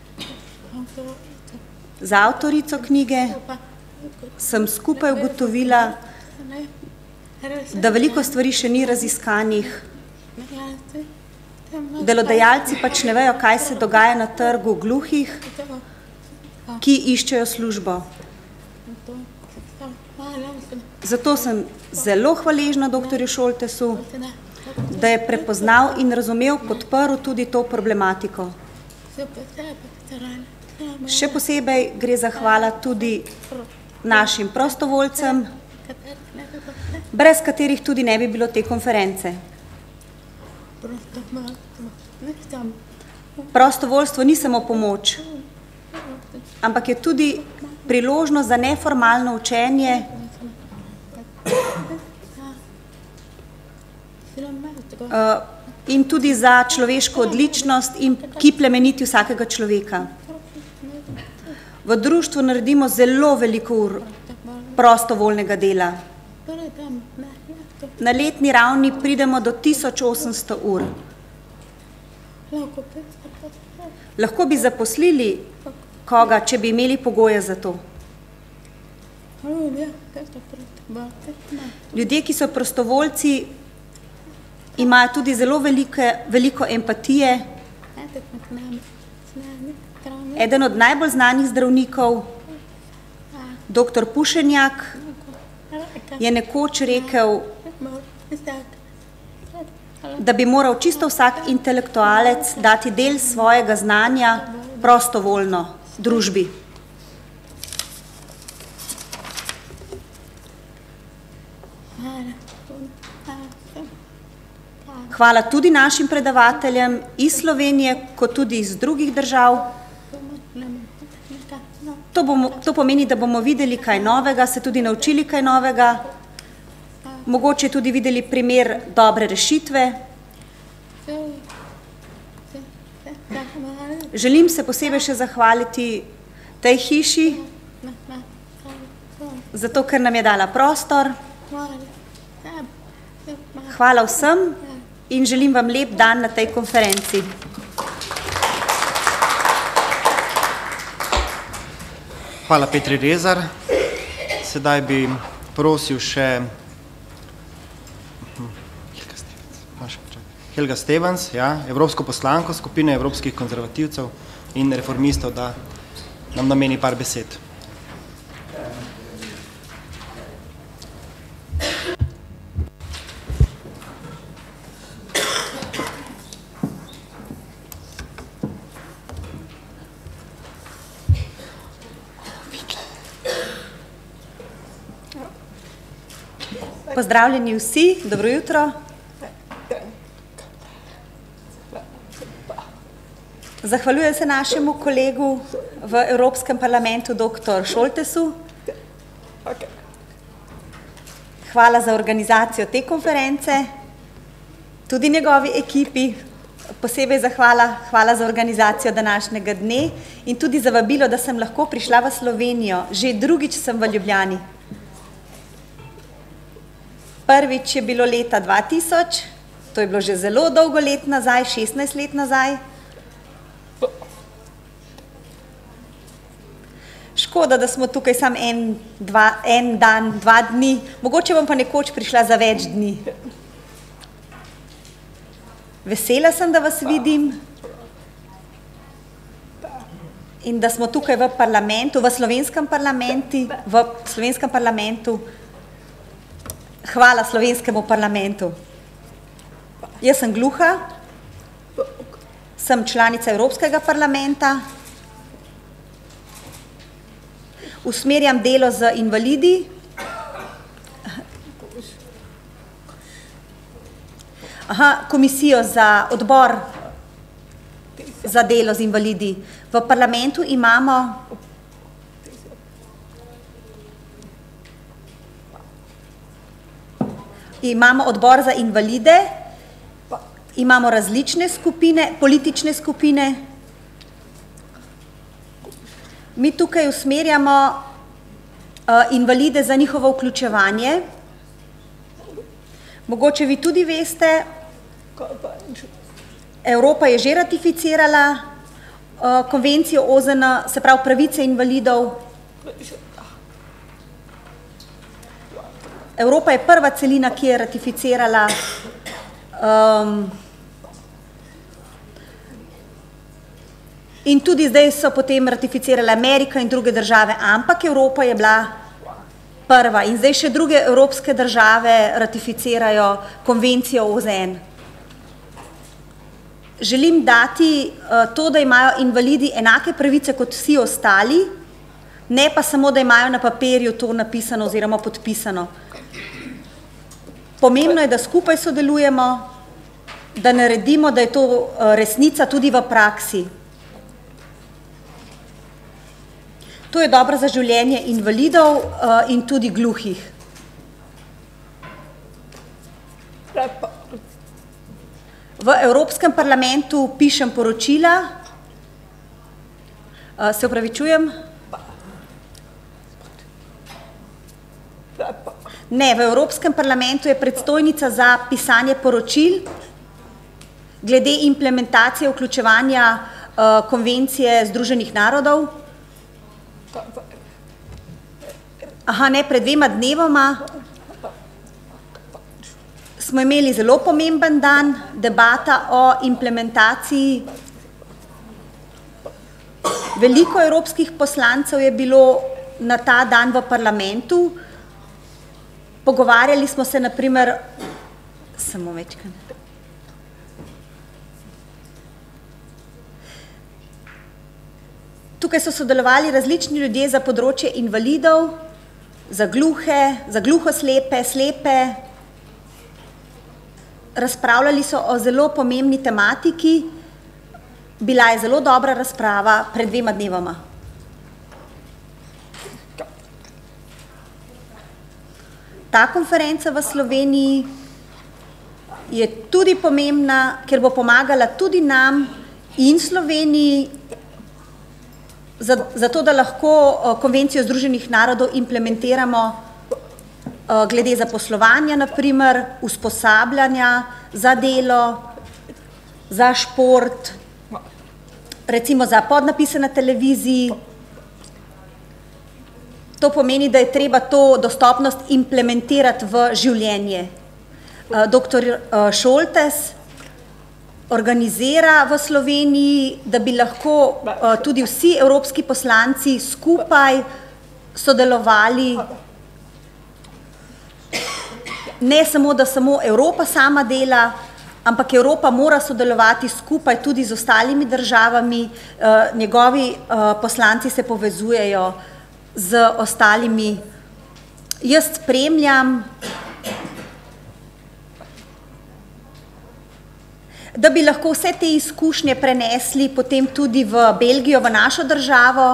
Z avtorico knjige sem skupaj ugotovila, da veliko stvari še ni raziskanih. Delodajalci pač ne vejo, kaj se dogaja na trgu gluhih, ki iščejo službo. Zato sem zelo hvaležna doktorju Šoltesu, da je prepoznal in razumel, podprl tudi to problematiko. Še posebej gre zahvala tudi našim prostovoljcem, brez katerih tudi ne bi bilo te konference. Prostovoljstvo ni samo pomoč, ampak je tudi priložnost za neformalno učenje in tudi za človeško odličnost, in ki plemeniti vsakega človeka. V društvu naredimo zelo veliko ur prostovoljnega dela. Na letni ravni pridemo do tisoč osemsto ur. Lahko bi zaposlili koga, če bi imeli pogoje za to. Ljudje, ki so prostovoljci, imajo tudi zelo velike, veliko empatije. Eden od najbolj znanih zdravnikov, doktor Pušenjak, je nekoč rekel, da bi moral čisto vsak intelektualec dati del svojega znanja prostovoljno družbi. Hvala tudi našim predavateljem iz Slovenije, kot tudi iz drugih držav. To, bomo, to pomeni, da bomo videli kaj novega, se tudi naučili kaj novega, mogoče tudi videli primer dobre rešitve. Želim se posebej še zahvaliti tej hiši, zato ker nam je dala prostor. Hvala vsem in želim vam lep dan na tej konferenci. Hvala Petri Rezar. Sedaj bi prosil še Helga Stevens, ja, evropsko poslanko skupine evropskih konzervativcev in reformistov, da nam nameni par besed. Pozdravljeni vsi, dobro jutro. Zahvaljujem se našemu kolegu v Evropskem parlamentu, doktor Šoltesu. Hvala za organizacijo te konference, tudi njegovi ekipi. Posebej zahvala, hvala za organizacijo današnjega dne in tudi za vabilo, da sem lahko prišla v Slovenijo. Že drugič sem v Ljubljani. Prvič je bilo leta dva tisoč, to je bilo že zelo dolgo let nazaj, šestnajst let nazaj. Škoda, da smo tukaj samo en, dva, en dan, dva dni, mogoče bom pa nekoč prišla za več dni. Vesela sem, da vas vidim in da smo tukaj v parlamentu, v slovenskem parlamentu, v slovenskem parlamentu. Hvala slovenskemu parlamentu. Jaz sem gluha, sem članica Evropskega parlamenta, usmerjam delo z invalidi, Aha, komisijo za odbor za delo z invalidi. V parlamentu imamo imamo odbor za invalide, imamo različne skupine, politične skupine. Mi tukaj usmerjamo uh, invalide za njihovo vključevanje. Mogoče vi tudi veste, Evropa je že ratificirala uh, konvencijo O Z N, se pravi pravice invalidov. Evropa je prva celina, ki je ratificirala um, in tudi zdaj so potem ratificirale Amerika in druge države, ampak Evropa je bila prva in zdaj še druge evropske države ratificirajo konvencijo O Z N. Želim dati uh, to, da imajo invalidi enake pravice kot vsi ostali, ne pa samo, da imajo na papirju to napisano oziroma podpisano. Pomembno je, da skupaj sodelujemo, da naredimo, da je to uh, resnica tudi v praksi. To je dobro za življenje invalidov uh, in tudi gluhih. V Evropskem parlamentu pišem poročila, uh, se opravičujem. Ne, v Evropskem parlamentu je predstojnica za pisanje poročil glede implementacije vključevanja uh, konvencije Združenih narodov. Aha, ne, pred dvema dnevoma smo imeli zelo pomemben dan, debata o implementaciji. Veliko evropskih poslancev je bilo na ta dan v parlamentu. Pogovarjali smo se, na primer, samo večkrat. Tukaj so sodelovali različni ljudje za področje invalidov, za gluhe, za gluhoslepe, slepe. Razpravljali so o zelo pomembni tematiki. Bila je zelo dobra razprava pred dvema dnevoma. Ta konferenca v Sloveniji je tudi pomembna, ker bo pomagala tudi nam in Sloveniji, zato, da lahko konvencijo Združenih narodov implementiramo glede zaposlovanja, na primer, usposabljanja za delo, za šport, recimo za podnapise na televiziji. To pomeni, da je treba to dostopnost implementirati v življenje. Doktor Šoltes organizira v Sloveniji, da bi lahko tudi vsi evropski poslanci skupaj sodelovali. Ne samo, da samo Evropa sama dela, ampak Evropa mora sodelovati skupaj tudi z ostalimi državami. Njegovi poslanci se povezujejo z ostalimi. Jaz spremljam, da bi lahko vse te izkušnje prenesli potem tudi v Belgijo, v našo državo,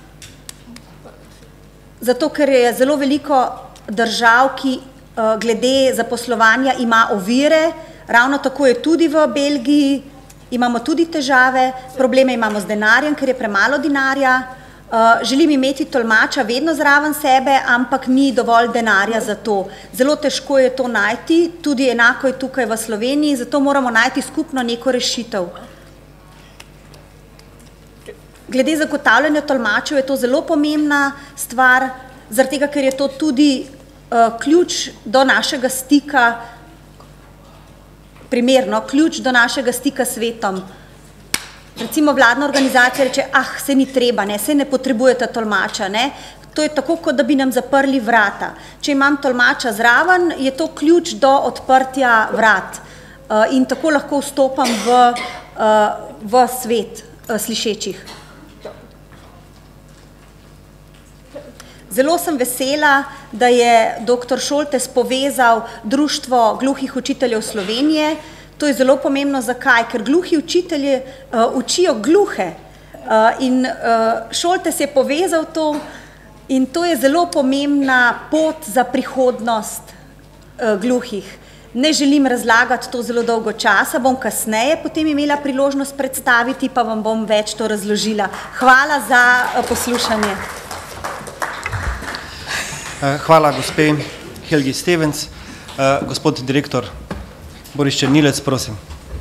zato ker je zelo veliko držav, ki glede zaposlovanja ima ovire, ravno tako je tudi v Belgiji, imamo tudi težave, probleme imamo z denarjem, ker je premalo denarja. Želim imeti tolmača vedno zraven sebe, ampak ni dovolj denarja za to. Zelo težko je to najti, tudi enako je tukaj v Sloveniji, zato moramo najti skupno neko rešitev. Glede zagotavljanja tolmačev je to zelo pomembna stvar, zaradi tega, ker je to tudi uh, ključ do našega stika, primerno, ključ do našega stika s svetom. Recimo vladna organizacija reče, ah, se ni treba, ne, se ne potrebujete tolmača, ne. To je tako, kot da bi nam zaprli vrata. Če imam tolmača zraven, je to ključ do odprtja vrat. Uh, in tako lahko vstopam v, uh, v svet uh, slišečih. Zelo sem vesela, da je doktor Šoltes povezal Društvo gluhih učiteljev Slovenije. To je zelo pomembno, zakaj? Ker gluhi učitelji uh, učijo gluhe uh, in uh, Šoltes je povezal to in to je zelo pomembna pot za prihodnost uh, gluhih. Ne želim razlagati to zelo dolgo časa, bom kasneje potem imela priložnost predstaviti, pa vam bom več to razložila. Hvala za uh, poslušanje. Hvala gospe Helgi Stevens. Uh, gospod direktor Boris Černilec, prosim.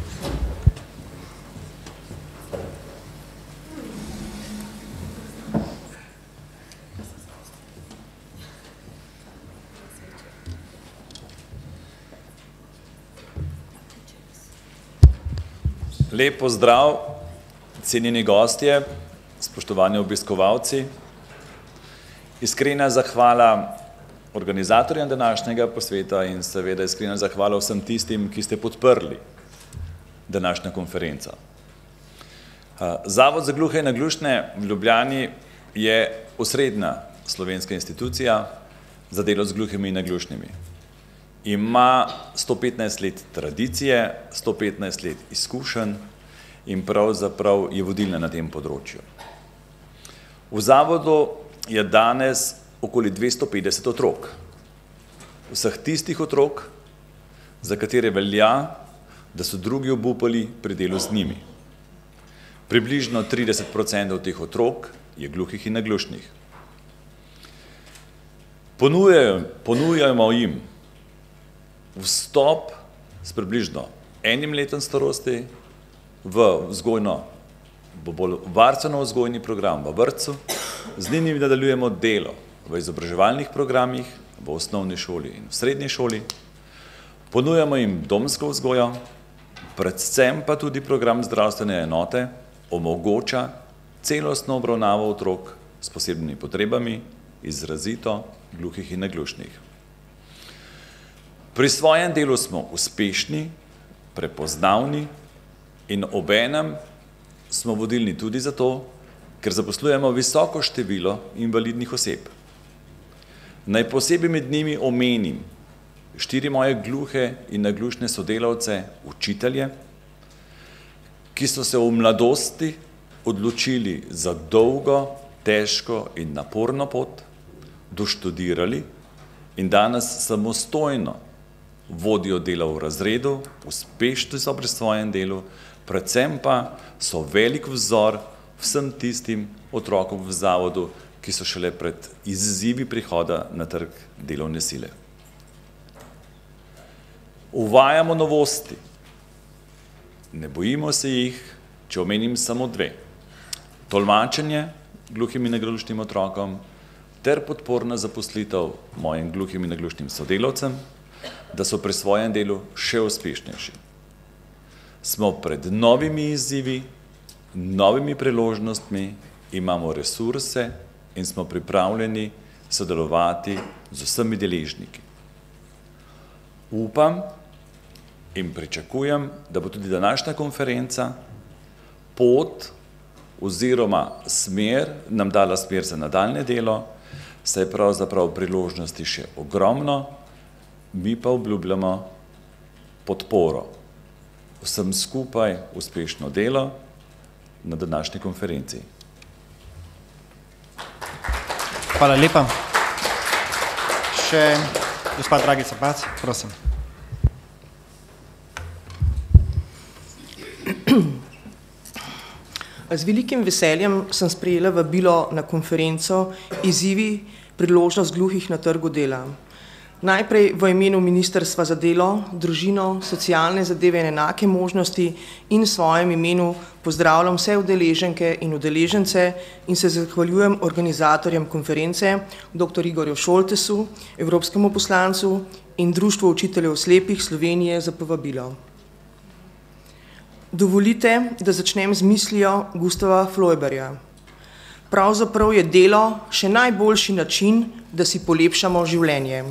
Lep pozdrav, cenjeni gostje, spoštovani obiskovalci. Iskrena zahvala organizatorjem današnjega posveta in seveda iskrena zahvala vsem tistim, ki ste podprli današnjo konferenco. Zavod za gluhe in naglušne v Ljubljani je osrednja slovenska institucija za delo z gluhimi in naglušnimi. Ima sto petnajst let tradicije, sto petnajst let izkušenj in pravzaprav je vodilna na tem področju. V zavodu je danes okoli dvesto petdeset otrok. Vseh tistih otrok, za katere velja, da so drugi obupali pri delu z njimi. Približno trideset procentov teh otrok je gluhih in naglušnih. Ponujamo jim vstop s približno enim letom starosti v vzgojno, bolj varstveno-vzgojni program v vrtcu, z njimi nadaljujemo delo v izobraževalnih programih, v osnovni šoli in v srednji šoli, ponujamo jim domsko vzgojo, predvsem pa tudi program zdravstvene enote omogoča celostno obravnavo otrok s posebnimi potrebami, izrazito gluhih in naglušnih. Pri svojem delu smo uspešni, prepoznavni in obenem smo vodilni tudi zato, ker zaposlujemo visoko število invalidnih oseb. Naj posebej med njimi omenim štiri moje gluhe in naglušne sodelavce, učitelje, ki so se v mladosti odločili za dolgo, težko in naporno pot, doštudirali in danes samostojno vodijo delo v razredu, uspešni so pri svojem delu, predvsem pa so velik vzor vsem tistim otrokom v zavodu, ki so šele pred izzivi prihoda na trg delovne sile. Uvajamo novosti. Ne bojimo se jih, če omenim samo dve. Tolmačenje gluhim in naglušnim otrokom ter podporna zaposlitev mojim gluhim in naglušnim sodelavcem, da so pri svojem delu še uspešnejši. Smo pred novimi izzivi, novimi priložnostmi, imamo resurse in smo pripravljeni sodelovati z vsemi deležniki. Upam in pričakujem, da bo tudi današnja konferenca pot oziroma smer nam dala smer za nadaljne delo, saj je pravzaprav priložnosti še ogromno, mi pa obljubljamo podporo. Vsem skupaj uspešno delo na današnji konferenci. Hvala lepa. Še gospod Dragica Pac, prosim. Z velikim veseljem sem sprejela vabilo na konferenco Izzivi, priložnost gluhih na trgu dela. Najprej v imenu Ministrstva za delo, družino, socialne zadeve in enake možnosti in v svojem imenu pozdravljam vse udeleženke in udeležence in se zahvaljujem organizatorjem konference, doktor Igorju Šoltesu, evropskemu poslancu in Društvu učiteljev slepih Slovenije za povabilo. Dovolite, da začnem z mislijo Gustava Flauberja. Pravzaprav je delo še najboljši način, da si polepšamo življenje.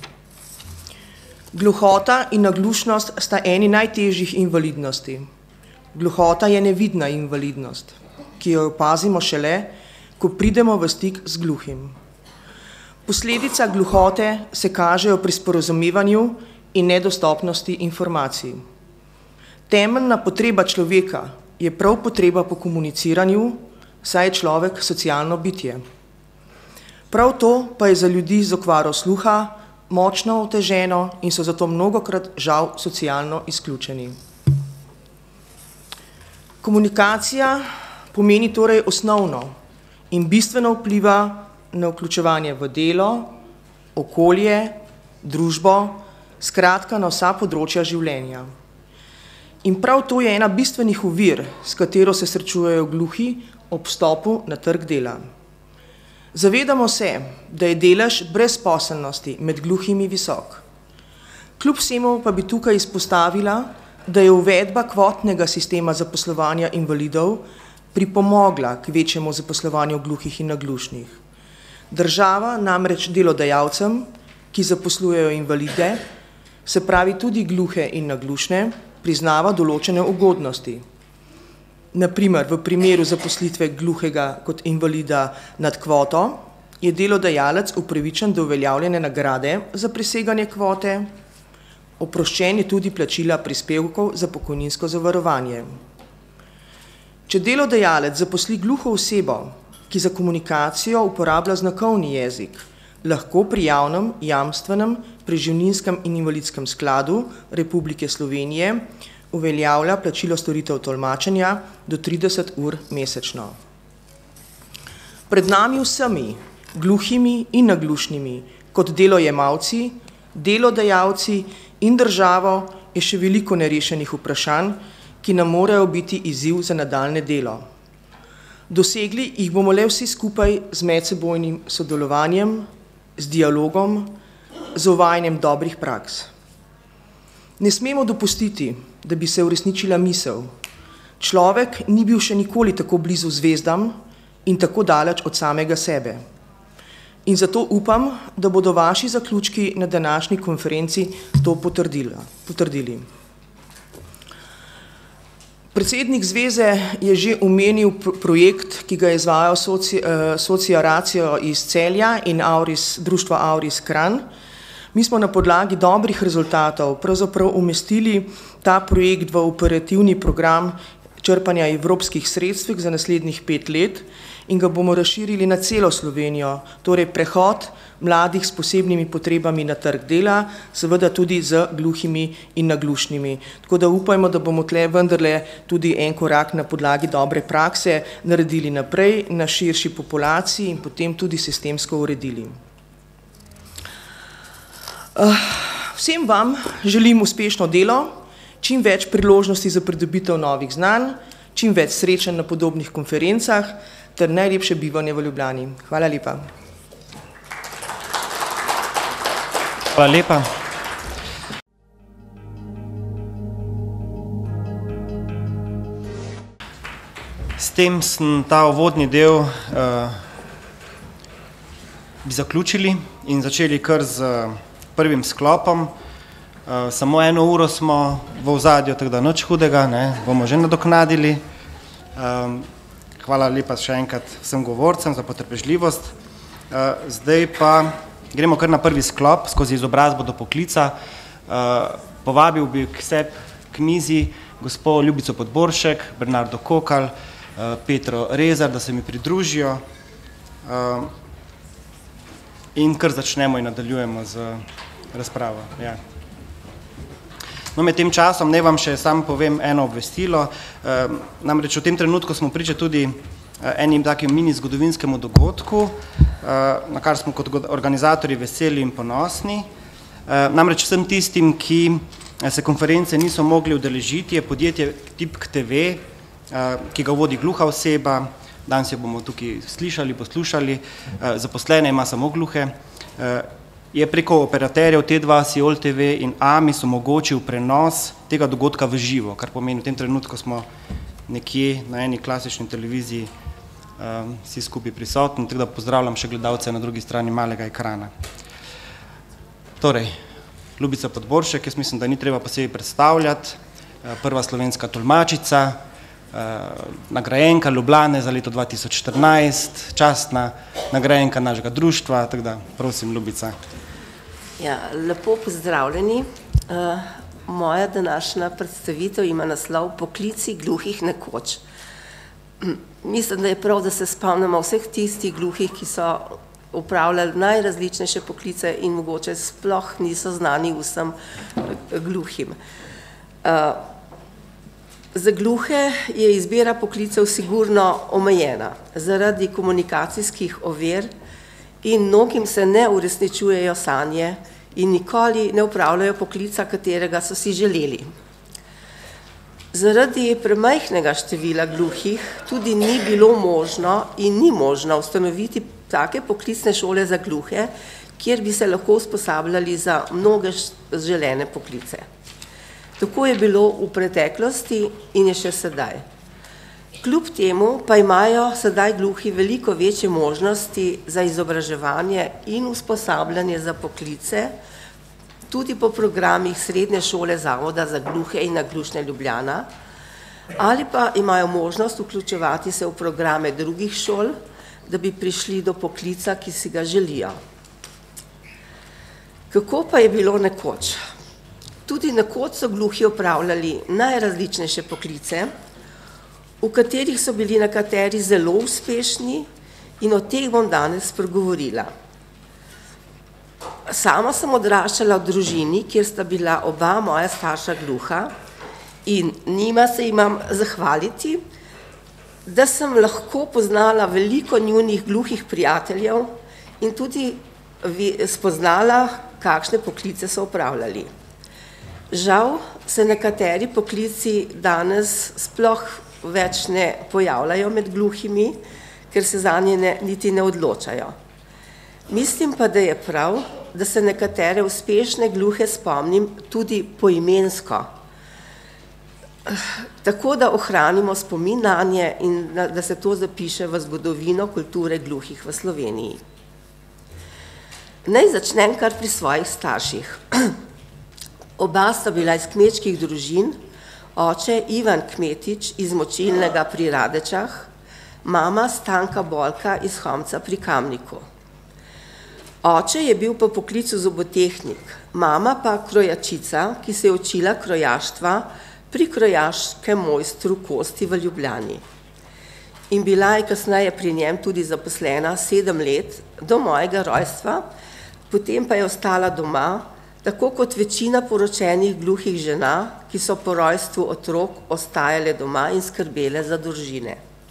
Gluhota in naglušnost sta eni najtežjih invalidnosti. Gluhota je nevidna invalidnost, ki jo opazimo šele, ko pridemo v stik z gluhim. Posledica gluhote se kažejo pri sporazumevanju in nedostopnosti informacij. Temeljna potreba človeka je prav potreba po komuniciranju, saj je človek socialno bitje. Prav to pa je za ljudi z okvaro sluha močno oteženo in so zato mnogokrat žal socialno izključeni. Komunikacija pomeni torej osnovno in bistveno vpliva na vključevanje v delo, okolje, družbo, skratka na vsa področja življenja. In prav to je ena bistvenih ovir, s katero se srečujejo gluhi ob vstopu na trg dela. Zavedamo se, da je delež brezposelnosti med gluhimi visok. Kljub vsemu pa bi tukaj izpostavila, da je uvedba kvotnega sistema zaposlovanja invalidov pripomogla k večjemu zaposlovanju gluhih in naglušnih. Država namreč delodajalcem, ki zaposlujejo invalide, se pravi tudi gluhe in naglušne, priznava določene ugodnosti. Na primer, v primeru zaposlitve gluhega kot invalida nad kvoto je delodajalec upravičen do uveljavljene nagrade za preseganje kvote, oproščen je tudi plačila prispevkov za pokojninsko zavarovanje. Če delodajalec zaposli gluho osebo, ki za komunikacijo uporablja znakovni jezik, lahko pri javnem, jamstvenem, preživninskem in invalidskem skladu Republike Slovenije uveljavlja plačilo storitev tolmačenja do trideset ur mesečno. Pred nami vsemi, gluhimi in naglušnimi, kot delojemalci, delodajalci in državo je še veliko nerešenih vprašanj, ki nam morajo biti izziv za nadaljne delo. Dosegli jih bomo le vsi skupaj z medsebojnim sodelovanjem, z dialogom, z uvajanjem dobrih praks. Ne smemo dopustiti, da bi se uresničila misel. Človek ni bil še nikoli tako blizu zvezdam in tako daleč od samega sebe. In zato upam, da bodo vaši zaključki na današnji konferenci to potrdili. Predsednik zveze je že omenil projekt, ki ga je izvajal Socia Ratio iz Celja in Auris, društva Auris Kranj. Mi smo na podlagi dobrih rezultatov pravzaprav umestili ta projekt v operativni program črpanja evropskih sredstev za naslednjih pet let in ga bomo razširili na celo Slovenijo, torej prehod mladih s posebnimi potrebami na trg dela, seveda tudi z gluhimi in naglušnimi. Tako da upajmo, da bomo tle vendarle tudi en korak na podlagi dobre prakse naredili naprej na širši populaciji in potem tudi sistemsko uredili. Vsem vam želim uspešno delo, čim več priložnosti za pridobitev novih znanj, čim več srečanj na podobnih konferencah ter najlepše bivanje v Ljubljani. Hvala lepa. Hvala lepa. S tem sem ta uvodni del uh, bi zaključili in začeli kar z prvim sklopom. Uh, samo eno uro smo v ozadju, tako da nič hudega, ne, bomo že nadoknadili. Um, hvala lepa še enkrat vsem govorcem za potrpežljivost. Uh, zdaj pa gremo kar na prvi sklop, skozi izobrazbo do poklica. Uh, povabil bi k sebi k mizi gospo Ljubico Podboršek, Bernardo Kokal, uh, Petro Rezar, da se mi pridružijo. Uh, in kar začnemo in nadaljujemo z razpravo. Ja. No, med tem časom ne vam še sam povem eno obvestilo. E, namreč v tem trenutku smo priča tudi enim takim mini zgodovinskemu dogodku, e, na kar smo kot organizatorji veseli in ponosni. E, namreč vsem tistim, ki se konference niso mogli udeležiti, je podjetje Tipk T V, e, ki ga vodi gluha oseba, danes jo bomo tukaj slišali, poslušali, e, zaposlene ima samo gluhe, e, je preko operaterjev T dva, Siol T V in Amis omogočil prenos tega dogodka v živo, kar pomeni, v tem trenutku smo nekje na eni klasični televiziji um, vsi skupaj prisotni, tako da pozdravljam še gledalce na drugi strani malega ekrana. Torej, Ljubica Podboršek, jaz mislim, da ni treba posebej predstavljati, prva slovenska tolmačica, nagrajenka Ljubljane za leto dva tisoč štirinajst, častna nagrajenka našega društva, tako da prosim, Ljubica. Ja, lepo pozdravljeni. Moja današnja predstavitev ima naslov Poklici gluhih nekoč. Mislim, da je prav, da se spomnimo vseh tistih gluhih, ki so upravljali najrazličnejše poklice in mogoče sploh niso znani vsem gluhim. Za gluhe je izbira poklicev sigurno omejena zaradi komunikacijskih ovir in mnogim se ne uresničujejo sanje in nikoli ne upravljajo poklica, katerega so si želeli. Zaradi premajhnega števila gluhih tudi ni bilo možno in ni možno ustanoviti take poklicne šole za gluhe, kjer bi se lahko usposabljali za mnoge želene poklice. Tako je bilo v preteklosti in je še sedaj. Kljub temu pa imajo sedaj gluhi veliko večje možnosti za izobraževanje in usposabljanje za poklice, tudi po programih Srednje šole Zavoda za gluhe in naglušne Ljubljana, ali pa imajo možnost vključevati se v programe drugih šol, da bi prišli do poklica, ki si ga želijo. Kako pa je bilo nekoč? Tudi nekoč so gluhi opravljali najrazličnejše poklice, v katerih so bili nekateri zelo uspešni in o teh bom danes spregovorila. Sama sem odraščala v družini, kjer sta bila oba moja starša gluha in njima se imam zahvaliti, da sem lahko poznala veliko njunih gluhih prijateljev in tudi spoznala, kakšne poklice so opravljali. Žal se nekateri poklici danes sploh več ne pojavljajo med gluhimi, ker se zanje ne, niti ne odločajo. Mislim pa, da je prav, da se nekatere uspešne gluhe spomnim tudi poimensko, tako da ohranimo spomin nanje in da se to zapiše v zgodovino kulture gluhih v Sloveniji. Naj začnem kar pri svojih starših. Oba sta bila iz kmečkih družin, oče Ivan Kmetič iz Močilnega pri Radečah, mama Stanka Bolka iz Homca pri Kamniku. Oče je bil po poklicu zobotehnik, mama pa krojačica, ki se je učila krojaštva pri krojaškem mojstru Kosti v Ljubljani. In bila je kasneje pri njem tudi zaposlena sedem let do mojega rojstva, potem pa je ostala doma, tako kot večina poročenih gluhih žena, ki so po rojstvu otrok ostajale doma in skrbele za družine.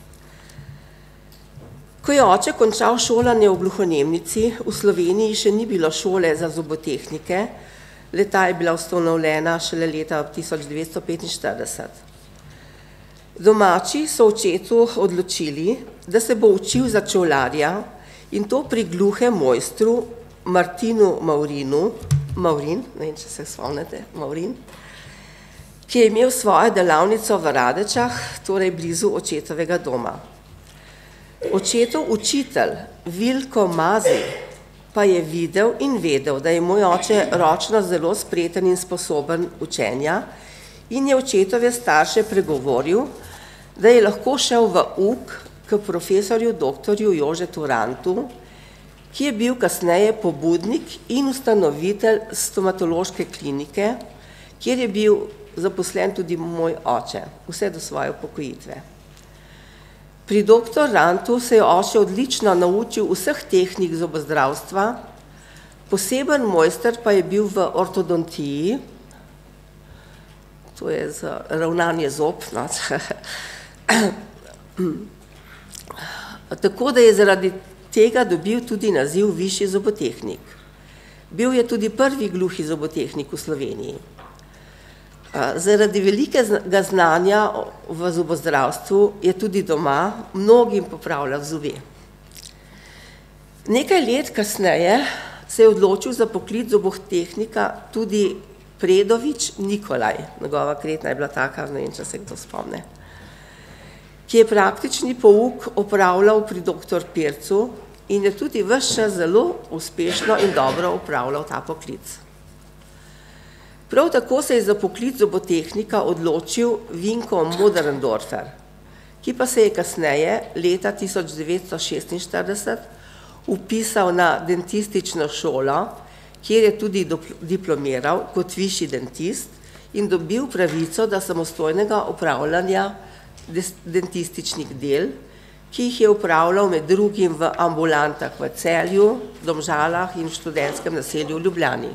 Ko je oče končal šolanje v Gluhonemnici, v Sloveniji še ni bilo šole za zobotehnike, le-ta je bila ustanovljena šele leta tisoč devetsto petinštirideset. Domači so očetu odločili, da se bo učil za čevljarja in to pri gluhem mojstru Martinu Maurinu, Maurin, ne vem, če se spomnite, Maurin, ki je imel svojo delavnico v Radečah, torej blizu očetovega doma. Očetov učitelj Vilko Mazi pa je videl in vedel, da je moj oče ročno zelo spreten in sposoben učenja in je očetove starše pregovoril, da je lahko šel v uk k profesorju doktorju Jožetu Rantu, ki je bil kasneje pobudnik in ustanovitelj stomatološke klinike, kjer je bil zaposlen tudi moj oče, vse do svoje upokojitve. Pri doktor Rantu se je oče odlično naučil vseh tehnik zobozdravstva, poseben mojster pa je bil v ortodontiji, to je za ravnanje zob, no. Tako da je zaradi tega dobil tudi naziv višji zobotehnik. Bil je tudi prvi gluhi zobotehnik v Sloveniji. Zaradi velikega znanja v zobozdravstvu je tudi doma mnogim popravljal zobe. Nekaj let kasneje se je odločil za poklic zobotehnika tudi Predovič Nikolaj, njegova kretna je bila taka, ne vem, če se kdo spomne, ki je praktični pouk opravljal pri doktor Pircu in je tudi ves čas zelo uspešno in dobro opravljal ta poklic. Prav tako se je za poklic zobotehnika odločil Vinko Möderndorfer, ki pa se je kasneje, leta tisoč devetsto šestinštirideset, vpisal na dentistično šolo, kjer je tudi diplomiral kot višji dentist in dobil pravico do samostojnega upravljanja dentističnih del, ki jih je upravljal med drugim v ambulantah v Celju, Domžalah in v študentskem naselju v Ljubljani.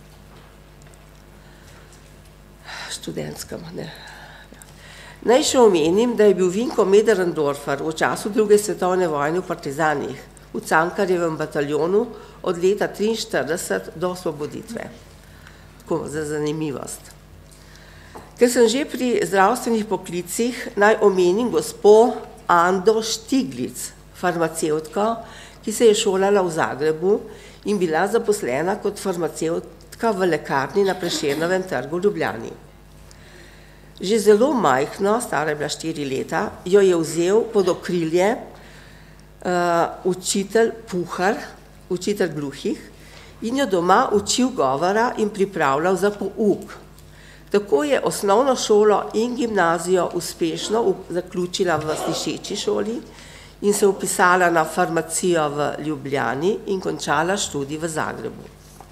Študentskem, ne. Naj še omenim, da je bil Vinko Möderndorfer v času druge svetovne vojne v partizanih, v Cankarjevem bataljonu od leta triinštirideset do osvoboditve. Tako, za zanimivost. Ker sem že pri zdravstvenih poklicih, naj omenim gospo Ando Štiglic, farmacevtko, ki se je šolala v Zagrebu in bila zaposlena kot farmacevtka v lekarni na Prešernovem trgu v Ljubljani. Že zelo majhno, stara je bila štiri leta, jo je vzel pod okrilje uh, učitelj Puhar, učitelj gluhih, in jo doma učil govora in pripravljal za pouk. Tako je osnovno šolo in gimnazijo uspešno zaključila v slišeči šoli in se vpisala na farmacijo v Ljubljani in končala študij v Zagrebu.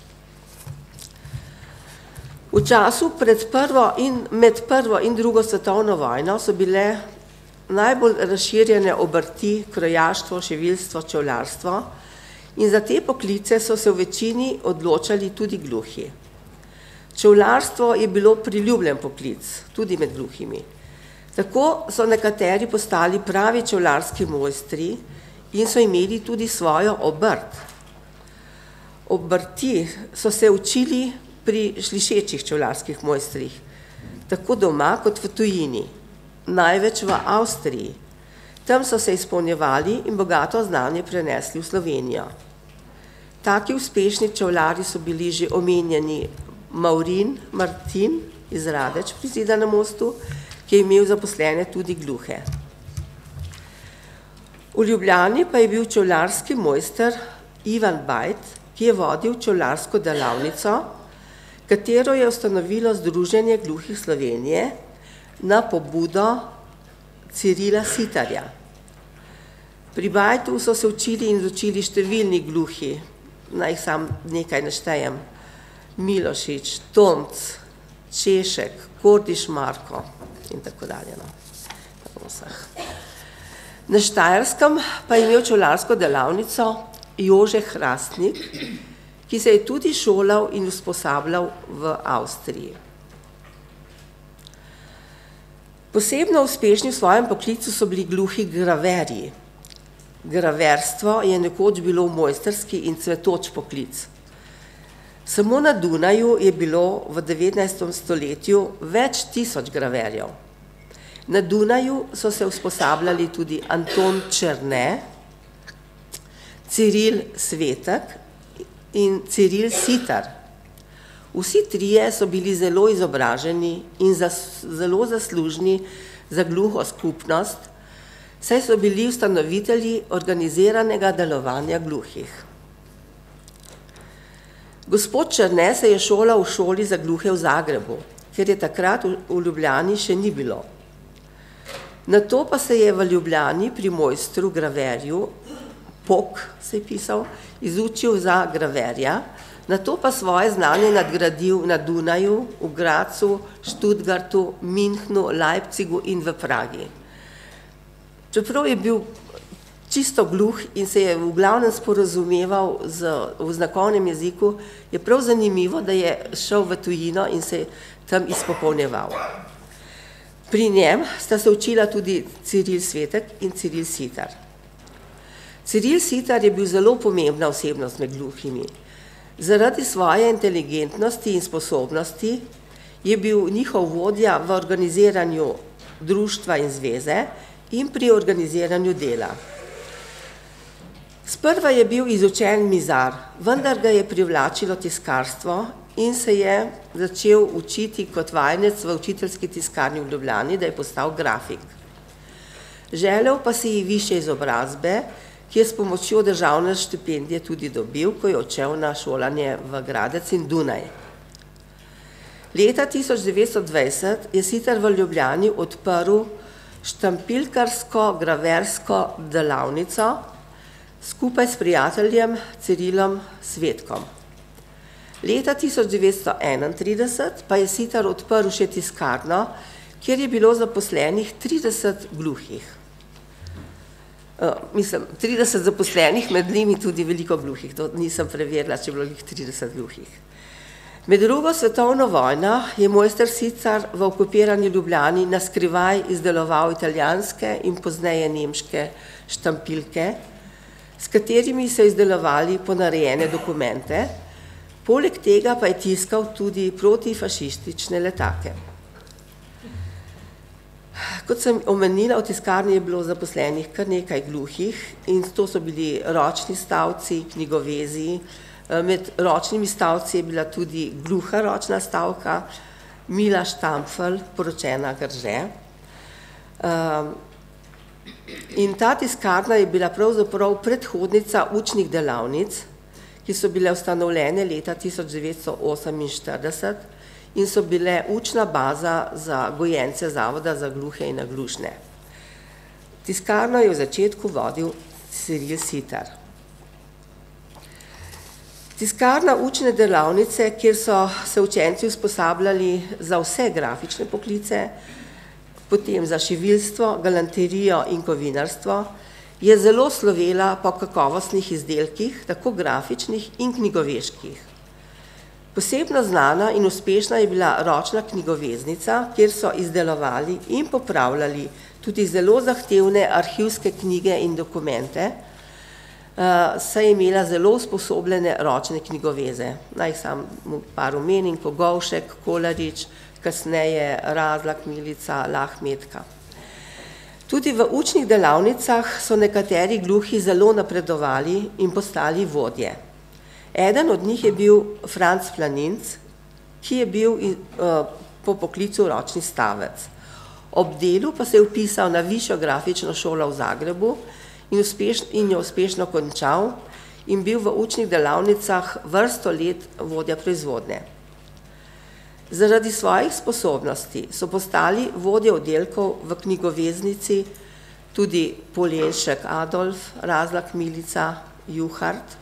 V času pred prvo in med prvo in drugo svetovno vojno so bile najbolj razširjene obrti krojaštvo, šiviljstvo, čevljarstvo in za te poklice so se v večini odločali tudi gluhi. Čevljarstvo je bilo priljubljen poklic, tudi med gluhimi. Tako so nekateri postali pravi čevljarski mojstri in so imeli tudi svojo obrt. Obrti so se učili pri slišečih čevljarskih mojstrih, tako doma kot v tujini, največ v Avstriji. Tam so se izpolnjevali in bogato znanje prenesli v Slovenijo. Taki uspešni čevljarji so bili že omenjeni Maurin Martin iz Radeč pri Zidanem mostu, ki je imel zaposlene tudi gluhe. V Ljubljani pa je bil čevljarski mojster Ivan Bajt, ki je vodil čevljarsko delavnico, katero je ustanovilo Združenje gluhih Slovenije na pobudo Cirila Sitarja. Pri Bajtu so se učili in izučili številni gluhi, naj jih sam nekaj naštejem, Milošič, Tomc, Češek, Kordiš Marko in tako dalje. No. Tako vseh. Na Štajerskem pa je imel čevljarsko delavnico Jože Hrastnik, ki se je tudi šolal in usposabljal v Avstriji. Posebno uspešni v svojem poklicu so bili gluhi graverji. Graverstvo je nekoč bilo mojsterski in cvetoč poklic. Samo na Dunaju je bilo v devetnajstem stoletju več tisoč graverjev. Na Dunaju so se usposabljali tudi Anton Černe, Ciril Svetek in Ciril Sitar. Vsi trije so bili zelo izobraženi in zas, zelo zaslužni za gluho skupnost, saj so bili ustanovitelji organiziranega delovanja gluhih. Gospod Černe se je šolal v šoli za gluhe v Zagrebu, ker je takrat v Ljubljani še ni bilo. Nato pa se je v Ljubljani pri mojstru graverju, Pok se je pisal, izučil za graverja, nato pa svoje znanje nadgradil na Dunaju, v Gracu, Študgartu, Minhnu, Leipzigu in v Pragi. Čeprav je bil čisto gluh in se je v glavnem sporazumeval z, v znakovnem jeziku, je prav zanimivo, da je šel v tujino in se tam izpopolnjeval. Pri njem sta se učila tudi Ciril Svetek in Ciril Sitar. Ciril Sitar je bil zelo pomembna osebnost med gluhimi. Zaradi svoje inteligentnosti in sposobnosti je bil njihov vodja v organiziranju društva in zveze in pri organiziranju dela. Sprva je bil izučen mizar, vendar ga je privlačilo tiskarstvo in se je začel učiti kot vajenec v učiteljski tiskarni v Ljubljani, da je postal grafik. Želel pa si ji višje izobrazbe, ki je s pomočjo državne štipendije tudi dobil, ko je odšel na šolanje v Gradec in Dunaj. Leta tisoč devetsto dvajset je Sitar v Ljubljani odprl štampilkarsko-graversko delavnico skupaj s prijateljem Cirilom Svetkom. Leta tisoč devetsto enaintrideset pa je Sitar odprl še tiskarno, kjer je bilo zaposlenih trideset gluhih. Uh, mislim, trideset zaposlenih, med njimi tudi veliko gluhih, to nisem preverila, če je bilo jih trideset gluhih. Med drugo svetovno vojno je mojster Sitar v okupirani Ljubljani na skrivaj izdeloval italijanske in pozneje nemške štampilke, s katerimi so izdelovali ponarejene dokumente, poleg tega pa je tiskal tudi protifašistične letake. Kot sem omenila, v tiskarni je bilo zaposlenih kar nekaj gluhih in to so bili ročni stavci, knjigovezi. Med ročnimi stavci je bila tudi gluha ročna stavka, Mila Štampfel, poročena Grže. In ta tiskarna je bila pravzaprav predhodnica učnih delavnic, ki so bile ustanovljene leta tisoč devetsto oseminštirideset in so bile učna baza za gojence Zavoda za gluhe in naglušne. Tiskarno je v začetku vodil Ciril Sitar. Tiskarna učne delavnice, kjer so se učenci usposabljali za vse grafične poklice, potem za šiviljstvo, galanterijo in kovinarstvo, je zelo slovela po kakovostnih izdelkih, tako grafičnih in knjigoveških. Posebno znana in uspešna je bila ročna knjigoveznica, kjer so izdelovali in popravljali tudi zelo zahtevne arhivske knjige in dokumente, saj je imela zelo usposobljene ročne knjigoveze. Naj sam par omenim, Kogovšek, Kolarič, kasneje Razlak, Milica, Lahmetka. Tudi v učnih delavnicah so nekateri gluhi zelo napredovali in postali vodje. Eden od njih je bil Franc Planinc, ki je bil po poklicu ročni stavec. Ob delu pa se je vpisal na Višjo grafično šolo v Zagrebu in, uspeš, in jo uspešno končal in bil v učnih delavnicah vrsto let vodja proizvodnje. Zaradi svojih sposobnosti so postali vodje oddelkov v knjigoveznici tudi Polenšek Adolf, Razlak Milica, Juhart.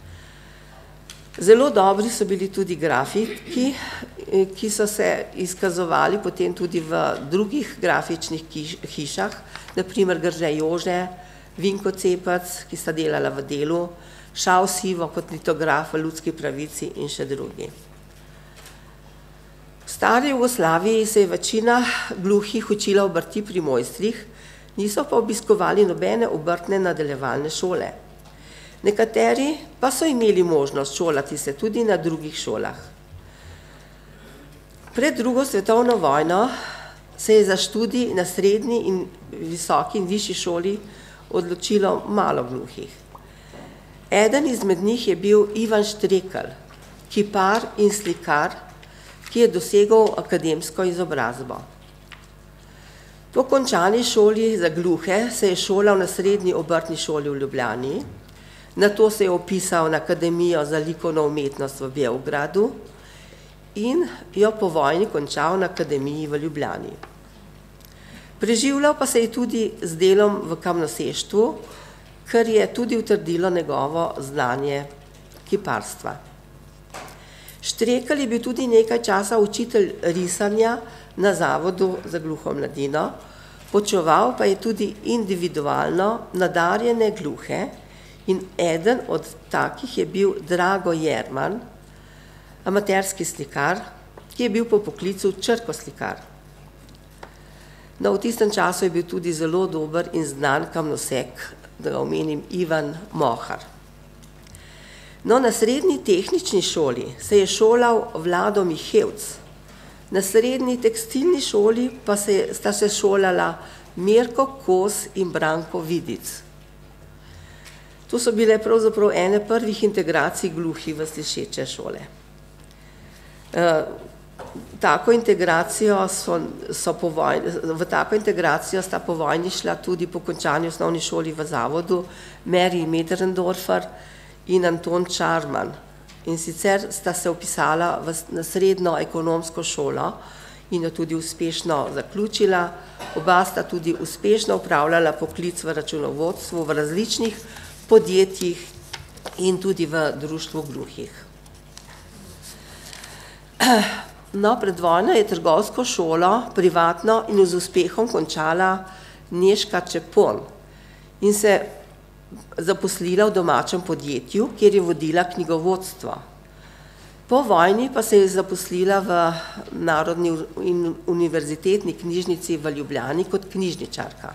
Zelo dobri so bili tudi grafiki, ki so se izkazovali potem tudi v drugih grafičnih hišah, na primer Grže Jože, Vinko Cepec, ki sta delala v Delu, Šav Sivo kot litograf v Ljudski pravici in še drugi. V stari Jugoslaviji se je večina gluhih učila obrti pri mojstrih, niso pa obiskovali nobene obrtne nadaljevalne šole. Nekateri pa so imeli možnost šolati se tudi na drugih šolah. Pred drugo svetovno vojno se je za študij na srednji in visoki in višji šoli odločilo malo gluhih. Eden izmed njih je bil Ivan Štrekelj, kipar in slikar, ki je dosegal akademsko izobrazbo. Po končani šoli za gluhe se je šolal na srednji obrtni šoli v Ljubljani, nato se je opisal na Akademijo za likovno umetnost v Beogradu in jo po vojni končal na Akademiji v Ljubljani. Preživljal pa se je tudi z delom v kamnoseštvu, kar je tudi utrdilo njegovo znanje kiparstva. Štrekelj je bil tudi nekaj časa učitelj risanja na Zavodu za gluho mladino, poučeval pa je tudi individualno nadarjene gluhe in eden od takih je bil Drago Jerman, amaterski slikar, ki je bil po poklicu črkoslikar. No, v tistem času je bil tudi zelo dober in znan kamnosek, da ga omenim, Ivan Mohar. No, na srednji tehnični šoli se je šolal Vlado Mihevc, na srednji tekstilni šoli pa se, sta se šolala Mirko Kos in Branko Vidic. To so bile pravzaprav ene prvih integracij gluhih v slišeče šole. E, tako integracijo so, so po vojni, v tako integracijo sta po vojni šla tudi po končani osnovni šoli v Zavodu Mary Medrendorfer in Anton Čarman. In sicer sta se vpisala v, na srednjo ekonomsko šolo in jo tudi uspešno zaključila. Oba sta tudi uspešno upravljala poklic v računovodstvu v različnih podjetjih in tudi v društvu gluhih. No, pred vojno je trgovsko šolo privatno in z uspehom končala Nežka Čepon in se zaposlila v domačem podjetju, kjer je vodila knjigovodstvo. Po vojni pa se je zaposlila v Narodni univerzitetni knjižnici v Ljubljani kot knjižničarka.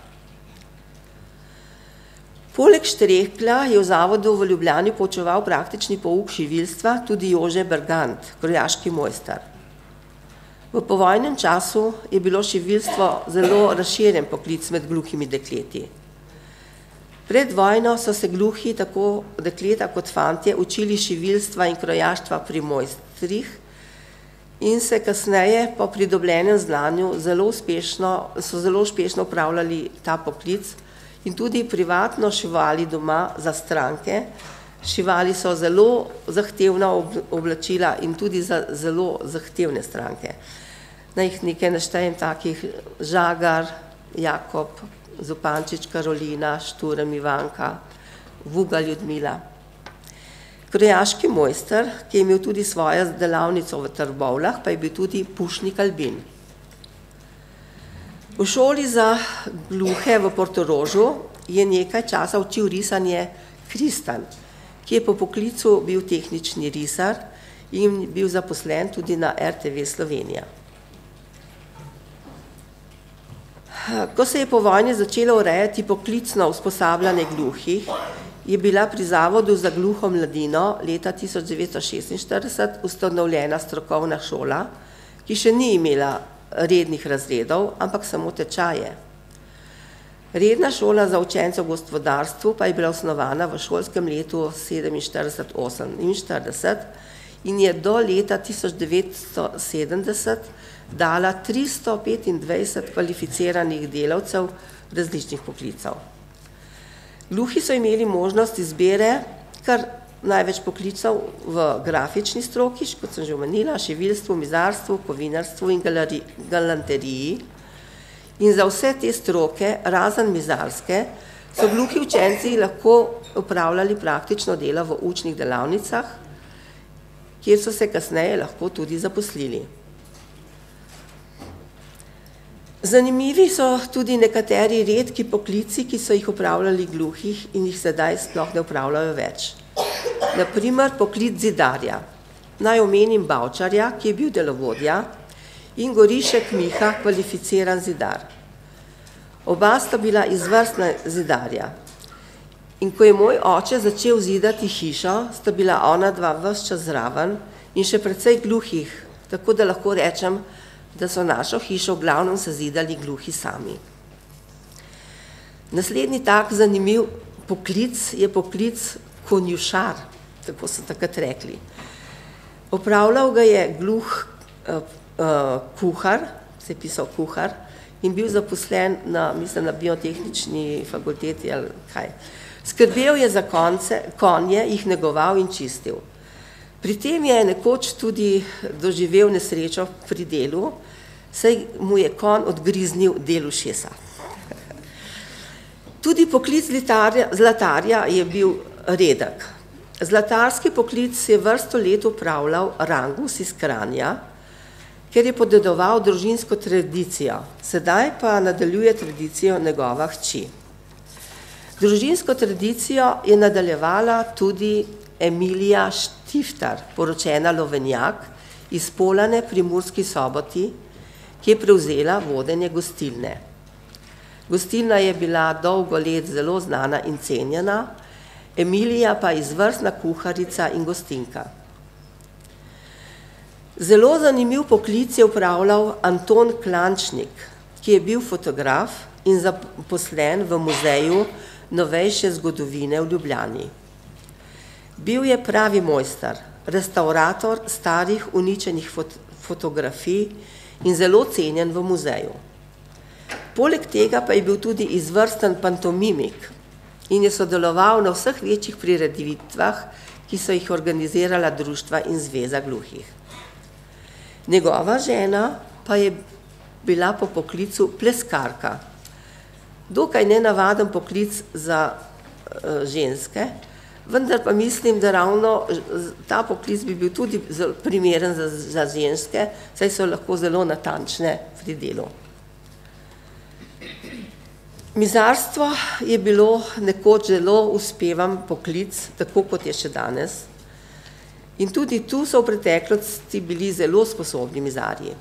Poleg Štreklja je v zavodu v Ljubljani poučeval praktični pouk šiviljstva tudi Jože Bergant, krojaški mojster. V povojnem času je bilo šiviljstvo zelo razširjen poklic med gluhimi dekleti. Pred vojno so se gluhi, tako dekleta kot fantje, učili šiviljstva in krojaštva pri mojstrih in se kasneje po pridobljenem znanju zelo uspešno, so zelo uspešno upravljali ta poklic in tudi privatno šivali doma za stranke. Šivali so zelo zahtevna oblačila in tudi za zelo zahtevne stranke. Naj jih nekaj naštejem takih: Žagar, Jakob, Zupančič Karolina, Šturm Ivanka, Vuga Ljudmila. Krojaški mojster, ki je imel tudi svojo delavnico v Trbovljah, pa je bil tudi Pušnik Albin. V šoli za gluhe v Portorožu je nekaj časa učil risanje Kristan, ki je po poklicu bil tehnični risar in bil zaposlen tudi na R T V Slovenija. Ko se je po vojni začelo urejati poklicno usposabljanje gluhih, je bila pri Zavodu za gluho mladino leta tisoč devetsto šestinštirideset ustanovljena strokovna šola, ki še ni imela rednih razredov, ampak samo tečaje. Redna šola za učence v gospodarstvu pa je bila osnovana v šolskem letu sedeminštirideset oseminštirideset in je do leta tisoč devetsto sedemdeset dala tristo petindvajset kvalificiranih delavcev različnih poklicev. Gluhi so imeli možnost izbire kar največ poklicev v grafični stroki, kot sem že omenila, šiviljstvu, mizarstvu, kovinarstvu in galanteriji. In za vse te stroke, razen mizarske, so gluhi učenci lahko opravljali praktično delo v učnih delavnicah, kjer so se kasneje lahko tudi zaposlili. Zanimivi so tudi nekateri redki poklici, ki so jih opravljali gluhih in jih sedaj sploh ne opravljajo več. Na primer poklic zidarja. Naj omenim Bavčarja, ki je bil delovodja, in Gorišek Miha, kvalificiran zidar. Oba sta bila izvrstna zidarja. In ko je moj oče začel zidati hišo, sta bila ona dva ves čas zraven in še precej gluhih, tako da lahko rečem, da so našo hišo v glavnem sezidali gluhi sami. Naslednji tak zanimiv poklic je poklic konjušar, tako so takrat rekli. Opravljal ga je gluh uh, uh, kuhar, se je pisal kuhar, in bil zaposlen na, mislim, na biotehnični fakulteti ali kaj. Skrbel je za konce, konje, jih negoval in čistil. Pri tem je nekoč tudi doživel nesrečo pri delu, saj mu je konj odgriznil del ušesa. Tudi poklic zlatarja je bil redek. Zlatarski poklic je vrsto let upravljal Rangus iz Kranja, ker je podedoval družinsko tradicijo, sedaj pa nadaljuje tradicijo njegova hči. Družinsko tradicijo je nadaljevala tudi Emilija Štiftar, poročena Lovenjak, iz Polane pri Murski Soboti, ki je prevzela vodenje gostilne. Gostilna je bila dolgo let zelo znana in cenjena, Emilija pa izvrstna kuharica in gostinka. Zelo zanimiv poklic je upravljal Anton Klančnik, ki je bil fotograf in zaposlen v muzeju novejše zgodovine v Ljubljani. Bil je pravi mojster, restaurator starih uničenih fot fotografij in zelo cenjen v muzeju. Poleg tega pa je bil tudi izvrsten pantomimik in je sodeloval na vseh večjih prireditvah, ki so jih organizirala društva in zveza gluhih. Njegova žena pa je bila po poklicu pleskarka. Dokaj nenavaden poklic za uh, ženske, vendar pa mislim, da ravno ta poklic bi bil tudi primeren za, za ženske, saj so lahko zelo natančne pri delu. Mizarstvo je bilo nekoč zelo uspevan poklic, tako kot je še danes. In tudi tu so v preteklosti bili zelo sposobni mizarji.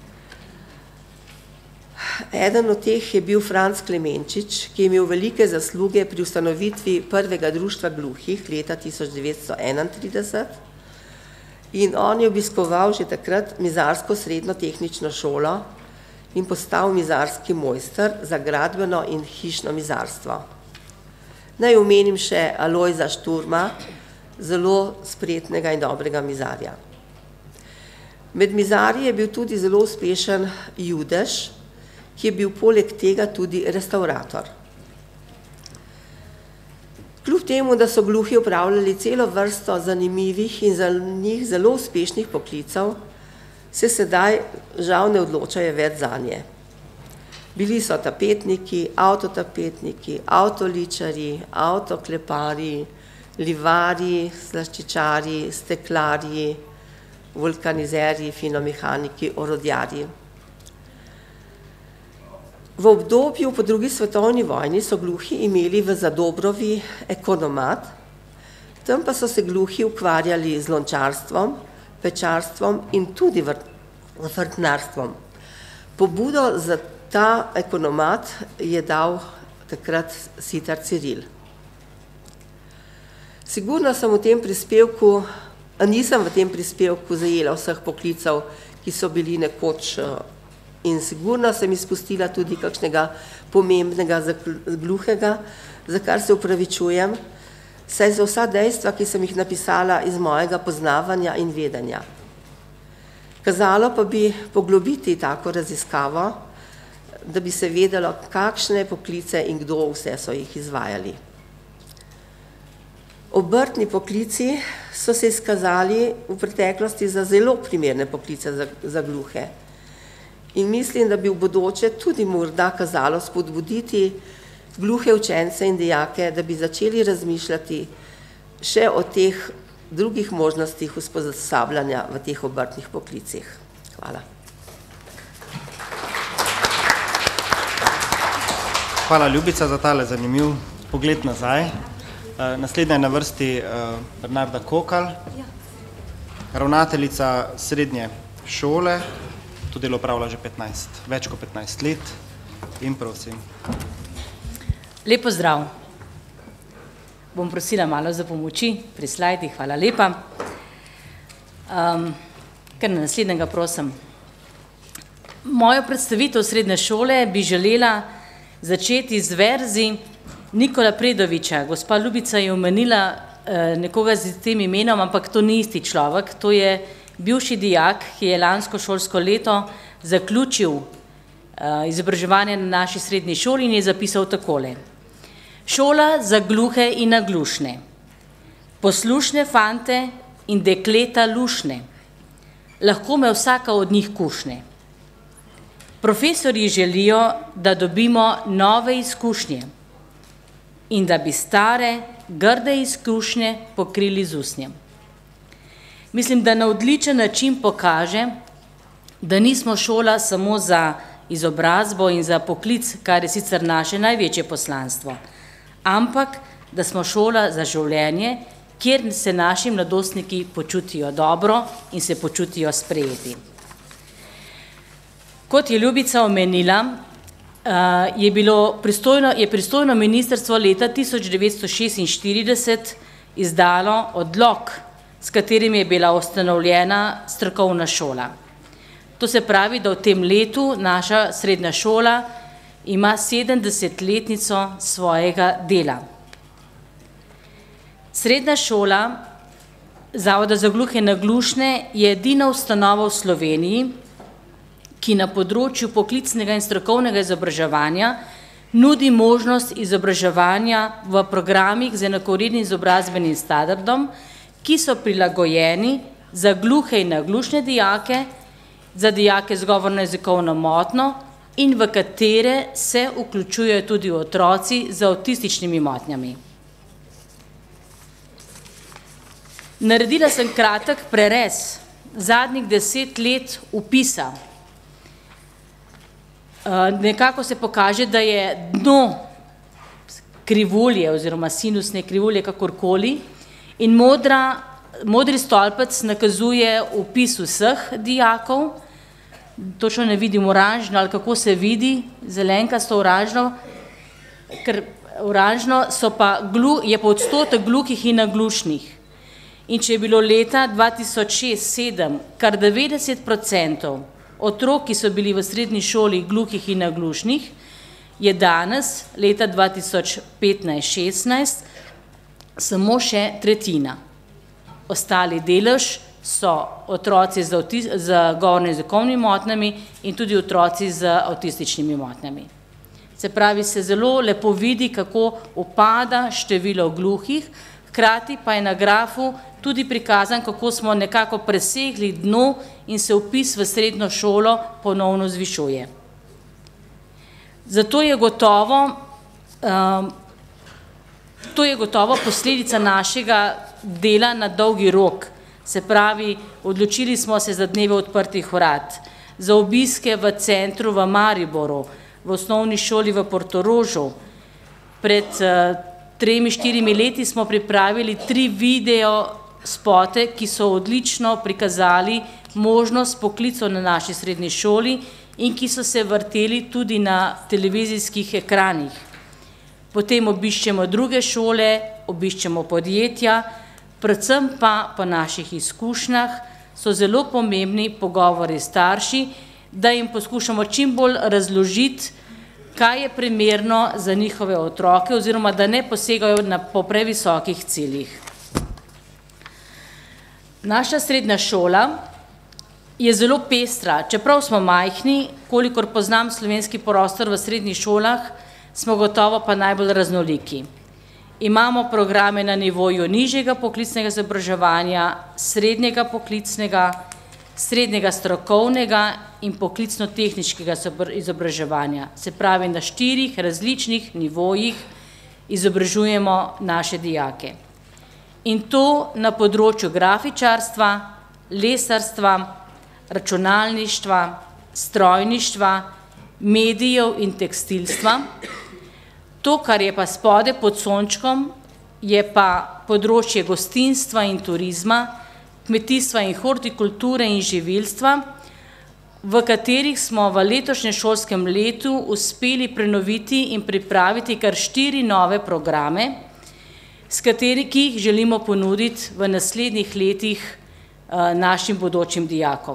Eden od teh je bil Franc Klemenčič, ki je imel velike zasluge pri ustanovitvi prvega društva gluhih leta tisoč devetsto enaintrideset in on je obiskoval že takrat mizarsko srednjo tehnično šolo in postal mizarski mojster za gradbeno in hišno mizarstvo. Naj omenim še Alojza Šturma, zelo spretnega in dobrega mizarja. Med mizarji je bil tudi zelo uspešen Judež, ki je bil poleg tega tudi restaurator. Kljub temu, da so gluhi opravljali celo vrsto zanimivih in za njih zelo uspešnih poklicev, se sedaj žal ne odločajo več zanje. Bili so tapetniki, avtotapetniki, avtoličarji, avtokleparji, livarji, slaščičarji, steklarji, vulkanizerji, finomehaniki, orodjarji. V obdobju po drugi svetovni vojni so gluhi imeli v Zadobrovi ekonomat, tam pa so se gluhi ukvarjali z lončarstvom, pečarstvom in tudi vrtnarstvom. Pobudo za ta ekonomat je dal takrat Sitar Ciril. Sigurno sem v tem prispevku, nisem v tem prispevku zajela vseh poklicev, ki so bili nekoč in sigurno sem izpustila tudi kakšnega pomembnega za gluhega, za kar se upravičujem, saj za vsa dejstva, ki sem jih napisala iz mojega poznavanja in vedenja. Kazalo pa bi poglobiti tako raziskavo, da bi se vedelo, kakšne poklice in kdo vse so jih izvajali. Obrtni poklici so se izkazali v preteklosti za zelo primerne poklice za, za gluhe. In mislim, da bi v bodoče tudi morda kazalo spodbuditi gluhe učence in dijake, da bi začeli razmišljati še o teh drugih možnostih usposabljanja v teh obrtnih poklicih. Hvala. Hvala, Ljubica, za tale zanimiv pogled nazaj. Naslednja je na vrsti Bernarda Kokal, ravnateljica srednje šole, to delo opravlja že petnajst, več kot petnajst let in prosim. Lep pozdrav. Bom prosila malo za pomoči pri slajdih, hvala lepa. Um, kar na naslednjega prosim. Mojo predstavitev srednje šole bi želela začeti z verzi Nikola Predoviča. Gospa Ljubica je omenila eh, nekoga z tem imenom, ampak to ni isti človek. To je bivši dijak, ki je lansko šolsko leto zaključil eh, izobraževanje na naši srednji šoli in je zapisal takole. Šola za gluhe in naglušne, poslušne fante in dekleta lušne, lahko me vsaka od njih kušne. Profesorji želijo, da dobimo nove izkušnje in da bi stare, grde izkušnje pokrili z usnjem. Mislim, da na odličen način pokaže, da nismo šola samo za izobrazbo in za poklic, kar je sicer naše največje poslanstvo, ampak da smo šola za življenje, kjer se naši mladostniki počutijo dobro in se počutijo sprejeti. Kot je Ljubica omenila, je bilo pristojno, je pristojno ministrstvo leta tisoč devetsto šestinštirideset izdalo odlok, s katerim je bila ustanovljena strokovna šola. To se pravi, da v tem letu naša srednja šola ima sedemdesetletnico svojega dela. Srednja šola Zavoda za gluhe in naglušne je edina ustanova v Sloveniji, ki na področju poklicnega in strokovnega izobraževanja nudi možnost izobraževanja v programih z enakovrednim izobrazbenim standardom, ki so prilagojeni za gluhe in naglušne dijake, za dijake z govorno-jezikovno motnjo in v katere se vključujejo tudi otroci z avtističnimi motnjami. Naredila sem kratek prerez zadnjih deset let vpisa. Nekako se pokaže, da je dno krivulje oziroma sinusne krivulje kakorkoli in modra, modri stolpec nakazuje vpis vseh dijakov, točno ne vidim oranžno ali kako se vidi, zelenkasto oranžno, ker oranžno so pa, je pa odstotek gluhih in naglušnih. In če je bilo leta dva tisoč šest sedem kar devetdeset procentov otrok, ki so bili v srednji šoli gluhih in naglušnih, je danes, leta dva tisoč petnajst šestnajst, samo še tretjina. Ostali delež so otroci z, z govorno-jezikovnimi motnjami in tudi otroci z avtističnimi motnjami. Se pravi, se zelo lepo vidi, kako upada število gluhih, hkrati pa je na grafu tudi prikazan, kako smo nekako presegli dno in se vpis v srednjo šolo ponovno zvišuje. Zato je gotovo, um, to je gotovo posledica našega dela na dolgi rok. Se pravi, odločili smo se za dneve odprtih vrat, za obiske v centru v Mariboru, v osnovni šoli v Portorožu. Pred uh, tremi, štirimi leti smo pripravili tri video spote, ki so odlično prikazali možnost poklicov na naši srednji šoli in ki so se vrteli tudi na televizijskih ekranih. Potem obiščemo druge šole, obiščemo podjetja, predvsem pa po naših izkušnjah so zelo pomembni pogovori s starši, da jim poskušamo čim bolj razložiti, kaj je primerno za njihove otroke oziroma da ne posegajo na po previsokih ciljih. Naša srednja šola je zelo pestra, čeprav smo majhni, kolikor poznam slovenski prostor v srednjih šolah, smo gotovo pa najbolj raznoliki. Imamo programe na nivoju nižjega poklicnega izobraževanja, srednjega poklicnega, srednjega strokovnega in poklicno-tehničkega izobraževanja. Se pravi, na štirih različnih nivojih izobražujemo naše dijake. In to na področju grafičarstva, lesarstva, računalništva, strojništva, medijev in tekstilstva. To, kar je pa spode pod sončkom, je pa področje gostinstva in turizma, kmetijstva in hortikulture in živilstva, v katerih smo v letošnjem šolskem letu uspeli prenoviti in pripraviti kar štiri nove programe, s kateri, ki jih želimo ponuditi v naslednjih letih uh, našim bodočim dijakom.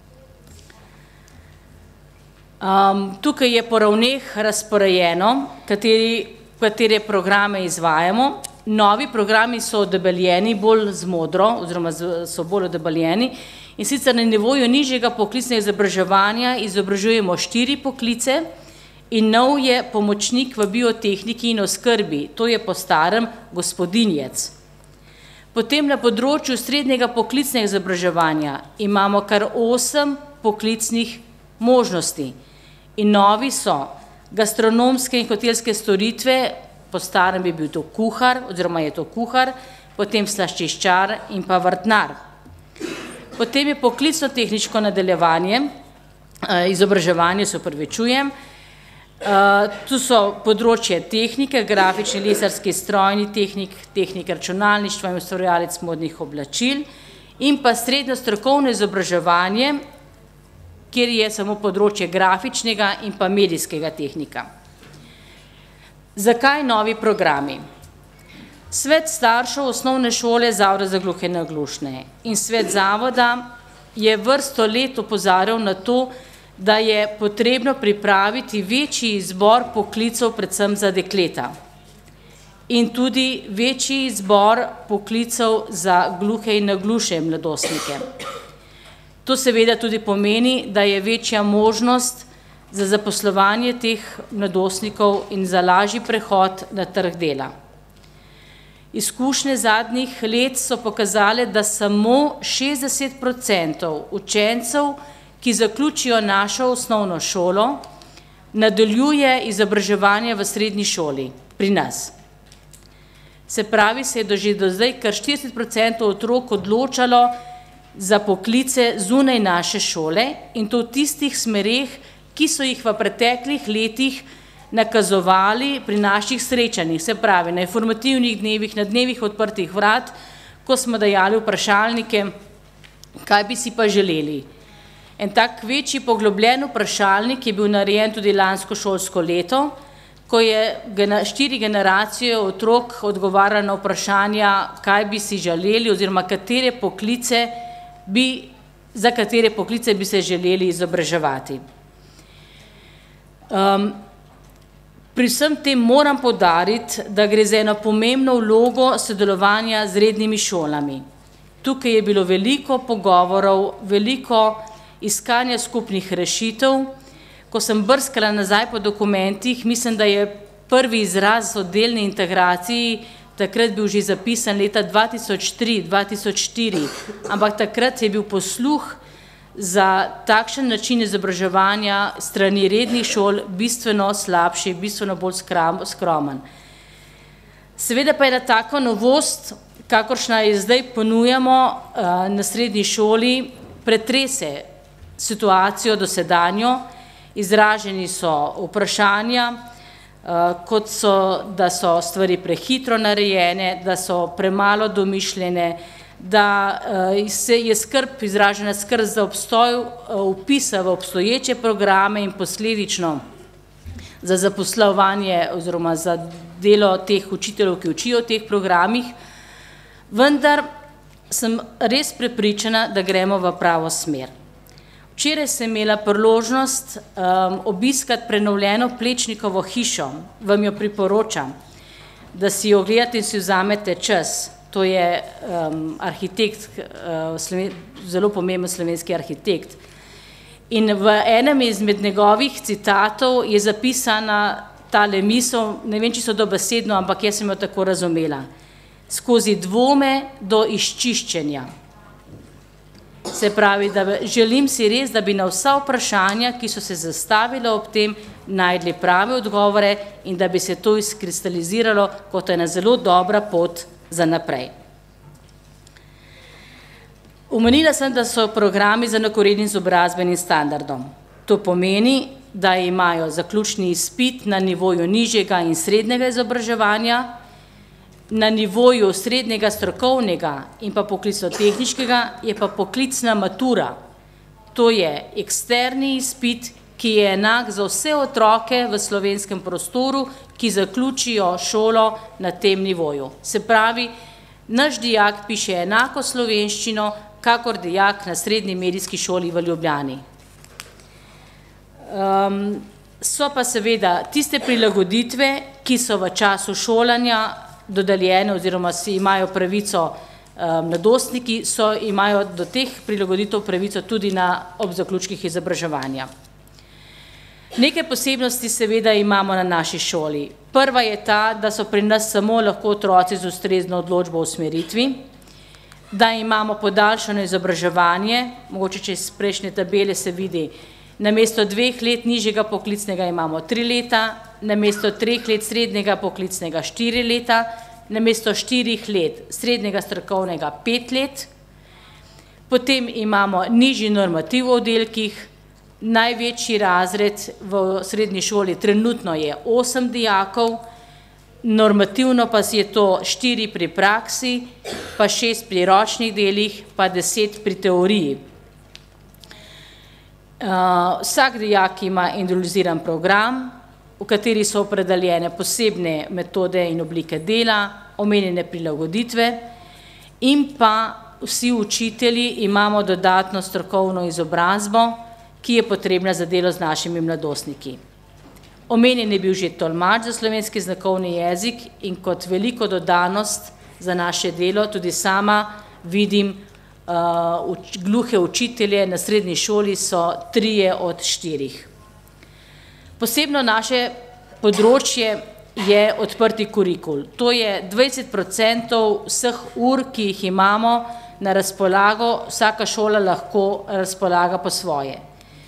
Um, tukaj je po ravneh razporejeno, kateri, katere programe izvajamo. Novi programi so odebeljeni bolj z modro, oziroma z, so bolj odebeljeni, in sicer na nivoju nižjega poklicnega izobraževanja izobražujemo štiri poklice, in nov je pomočnik v biotehniki in oskrbi, to je po starem gospodinjec. Potem na področju srednjega poklicnega izobraževanja imamo kar osem poklicnih možnosti. In novi so gastronomske in hotelske storitve, po starem bi bil to kuhar, oziroma je to kuhar, potem slaščiščar in pa vrtnar. Potem je poklicno-tehniško nadaljevanje, izobraževanje, se opravičujem. Tu so področje tehnike, grafični, lesarski, strojni tehnik, tehnik računalništva in ustvarjalec modnih oblačil in pa srednjo strokovno izobraževanje, kjer je samo področje grafičnega in pa medijskega tehnika. Zakaj novi programi? Svet staršev osnovne šole Zavoda za gluhe in naglušne in svet zavoda je vrsto let opozarjal na to, da je potrebno pripraviti večji izbor poklicev predvsem za dekleta in tudi večji izbor poklicev za gluhe in nagluše mladostnike. To seveda tudi pomeni, da je večja možnost za zaposlovanje teh mladostnikov in za lažji prehod na trg dela. Izkušnje zadnjih let so pokazale, da samo šestdeset procentov učencev, ki zaključijo našo osnovno šolo, nadaljuje izobraževanje v srednji šoli pri nas. Se pravi, se je že do zdaj kar štirideset procentov otrok odločalo za poklice zunaj naše šole in to v tistih smereh, ki so jih v preteklih letih nakazovali pri naših srečanjih, se pravi na informativnih dnevih, na dnevih odprtih vrat, ko smo dajali vprašalnike, kaj bi si pa želeli. En tak večji poglobljen vprašalnik je bil narejen tudi lansko šolsko leto, ko je štiri generacije otrok odgovarjalo na vprašanja, kaj bi si želeli oziroma katere poklice bi, za katere poklice bi se želeli izobraževati. Um, pri vsem tem moram poudariti, da gre za eno pomembno vlogo sodelovanja z rednimi šolami. Tukaj je bilo veliko pogovorov, veliko iskanja skupnih rešitev. Ko sem brskala nazaj po dokumentih, mislim, da je prvi izraz o delni integraciji takrat bil že zapisan leta dva tisoč tri dva tisoč štiri, ampak takrat je bil posluh za takšen način izobraževanja strani rednih šol bistveno slabši, bistveno bolj skromen. Seveda pa je ena taka novost, kakršna je zdaj ponujamo na srednji šoli, pretrese situacijo dosedanjo. Izraženi so vprašanja, kot so, da so stvari prehitro narejene, da so premalo domišljene, da se je skrb, izražena skrb za obstoj vpisa v obstoječe programe in posledično za zaposlovanje oziroma za delo teh učiteljev, ki učijo v teh programih, vendar sem res prepričana, da gremo v pravo smer. Včeraj sem imela priložnost um, obiskati prenovljeno Plečnikovo hišo, vam jo priporočam, da si jo ogledate in si vzamete čas. To je um, arhitekt, uh, sloven, zelo pomemben slovenski arhitekt. In v enem izmed njegovih citatov je zapisana tale misel, ne vem, če so dobesedno, ampak jaz sem jo tako razumela. Skozi dvome do izčiščenja. Se pravi, da želim si res, da bi na vsa vprašanja, ki so se zastavila ob tem, najdli prave odgovore in da bi se to izkristaliziralo kot ena zelo dobra pot za naprej. Omenila sem, da so programi z enakovrednim izobrazbenim standardom. To pomeni, da imajo zaključni izpit na nivoju nižjega in srednjega izobraževanja, na nivoju srednjega strokovnega in pa poklicno-tehniškega je pa poklicna matura. To je eksterni izpit, ki je enak za vse otroke v slovenskem prostoru, ki zaključijo šolo na tem nivoju. Se pravi, naš dijak piše enako slovenščino, kakor dijak na srednji medijski šoli v Ljubljani. Um, so pa seveda tiste prilagoditve, ki so v času šolanja dodeljene oziroma si imajo pravico um, mladostniki, so imajo do teh prilagoditev pravico tudi na ob zaključkih izobraževanja. Nekaj posebnosti seveda imamo na naši šoli. Prva je ta, da so pri nas samo lahko otroci z ustrezno odločbo o usmeritvi, da imamo podaljšano izobraževanje, mogoče če iz prejšnje tabele se vidi, namesto dveh let nižjega poklicnega imamo tri leta, namesto treh let srednjega poklicnega štiri leta, namesto štirih let srednjega strokovnega pet let, potem imamo nižji normativ v oddelkih, največji razred v srednji šoli trenutno je osem dijakov, normativno pa je to štiri pri praksi, pa šest pri ročnih delih, pa deset pri teoriji. Uh, vsak dijak ima individualiziran program, v kateri so opredeljene posebne metode in oblike dela, omenjene prilagoditve in pa vsi učitelji imamo dodatno strokovno izobrazbo, ki je potrebna za delo z našimi mladostniki. Omenjen je bil že tolmač za slovenski znakovni jezik in kot veliko dodanost za naše delo tudi sama vidim uh, gluhe učitelje na srednji šoli so trije od štirih. Posebno naše področje je odprti kurikul. To je dvajset procentov vseh ur, ki jih imamo na razpolago, vsaka šola lahko razpolaga po svoje.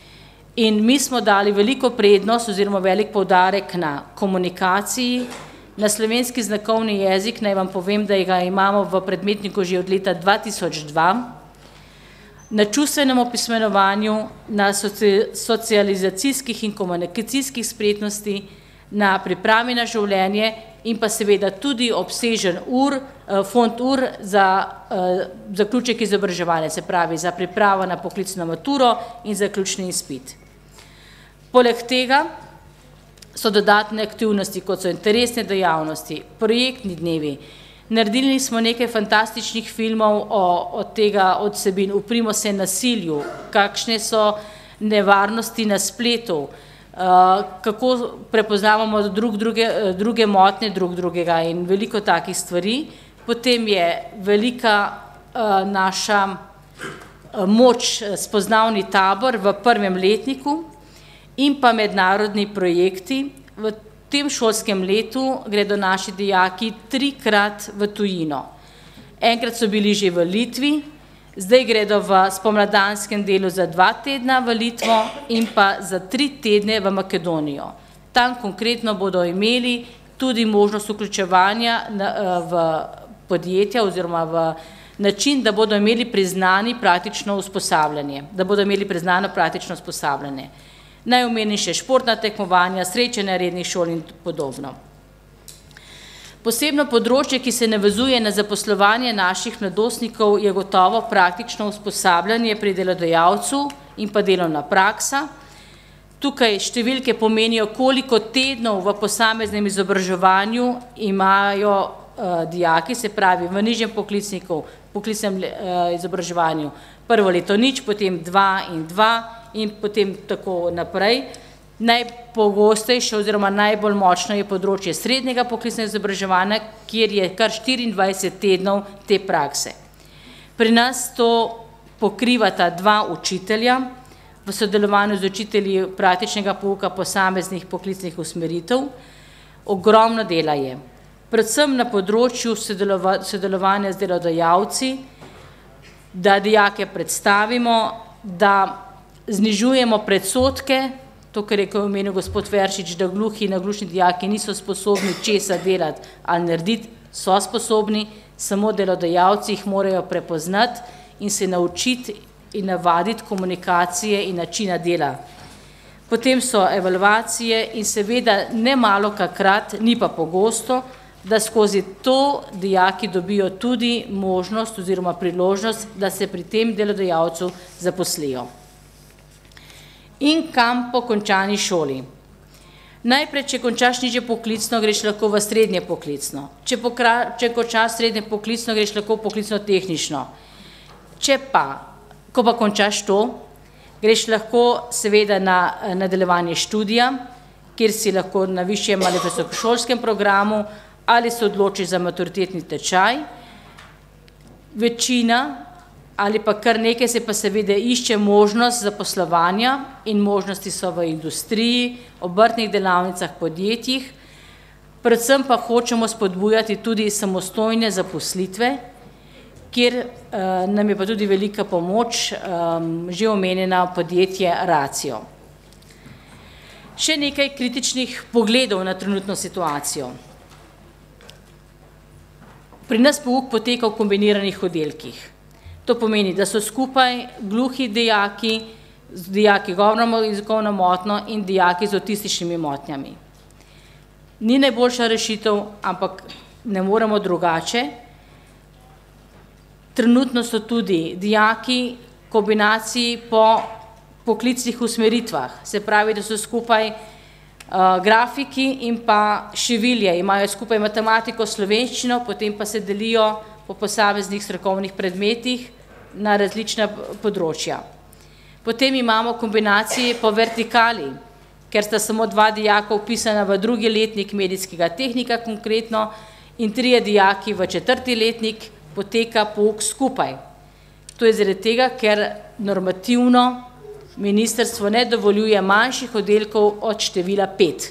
In mi smo dali veliko prednost oziroma velik poudarek na komunikaciji, Na slovenski znakovni jezik naj vam povem, da ga imamo v predmetniku že od leta dva tisoč dva, na čustvenem opismenovanju, na socializacijskih in komunikacijskih spretnosti, na pripravi na življenje in pa seveda tudi obsežen ur, fond ur za zaključek izobraževanja, se pravi za pripravo na poklicno maturo in zaključni izpit. Poleg tega so dodatne aktivnosti, kot so interesne dejavnosti, projektni dnevi. Naredili smo nekaj fantastičnih filmov od tega, od vsebin, uprimo se nasilju, kakšne so nevarnosti na spletu, kako prepoznavamo druge motnje drug drugega in veliko takih stvari. Potem je velika naša moč spoznavni tabor v prvem letniku, in pa mednarodni projekti. V tem šolskem letu gredo naši dijaki trikrat v tujino. Enkrat so bili že v Litvi, zdaj gredo v spomladanskem delu za dva tedna v Litvo in pa za tri tedne v Makedonijo. Tam konkretno bodo imeli tudi možnost vključevanja v podjetja oziroma v način, da bodo imeli priznani praktično usposabljanje, da bodo imeli priznano praktično usposabljanje. Naj omenim še športna tekmovanja, srečanja rednih šol in podobno. Posebno področje, ki se navezuje na zaposlovanje naših mladostnikov, je gotovo praktično usposabljanje pri delodajalcu in pa delovna praksa. Tukaj številke pomenijo, koliko tednov v posameznem izobraževanju imajo dijaki, se pravi v nižjem poklicniku, poklicnem izobraževanju. Prvo leto nič, potem dva in dva, in potem tako naprej. Najpogostejše oziroma najbolj močno je področje srednjega poklicnega izobraževanja, kjer je kar štiriindvajset tednov te prakse. Pri nas to pokrivata dva učitelja v sodelovanju z učitelji praktičnega pouka posameznih poklicnih usmeritev. Ogromno dela je. Predvsem na področju sodelovanja z delodajalci, da dijake predstavimo, da znižujemo predsodke, to, kar je omenil gospod Veršič, da gluhi in naglušni dijaki niso sposobni česa delati ali narediti, so sposobni, samo delodajalci jih morajo prepoznati in se naučiti in navaditi komunikacije in načina dela. Potem so evalvacije in seveda ne malo kakrat, ni pa pogosto, da skozi to dijaki dobijo tudi možnost oziroma priložnost, da se pri tem delodajalcu zaposlijo. In kam po končani šoli? Najprej, če končaš nižje poklicno, greš lahko v srednje poklicno. Če končaš srednje poklicno, greš lahko v poklicno tehnično. Če pa, ko pa končaš to, greš lahko seveda na nadaljevanje študija, kjer si lahko na višjem ali visokošolskem programu, ali se odločiš za maturitetni tečaj. Večina ali pa kar nekaj se pa seveda išče možnost zaposlovanja in možnosti so v industriji, obrtnih delavnicah, podjetjih. Predvsem pa hočemo spodbujati tudi samostojne zaposlitve, kjer nam je pa tudi velika pomoč že omenjena podjetje Racio. Še nekaj kritičnih pogledov na trenutno situacijo. Pri nas pouk poteka v kombiniranih oddelkih. To pomeni, da so skupaj gluhi dijaki, dijaki govorno jezikovno motnjo in dijaki z avtističnimi motnjami. Ni najboljša rešitev, ampak ne moremo drugače. Trenutno so tudi dijaki kombinaciji po poklicnih usmeritvah, se pravi, da so skupaj grafiki in pa šivilje, imajo skupaj matematiko, slovenščino, potem pa se delijo po posameznih strokovnih predmetih na različna področja. Potem imamo kombinacije po vertikali, ker sta samo dva dijaka vpisana v drugi letnik medijskega tehnika konkretno in trije dijaki v četrti letnik, poteka pouk skupaj. To je zaradi tega, ker normativno ministrstvo ne dovoljuje manjših oddelkov od števila pet.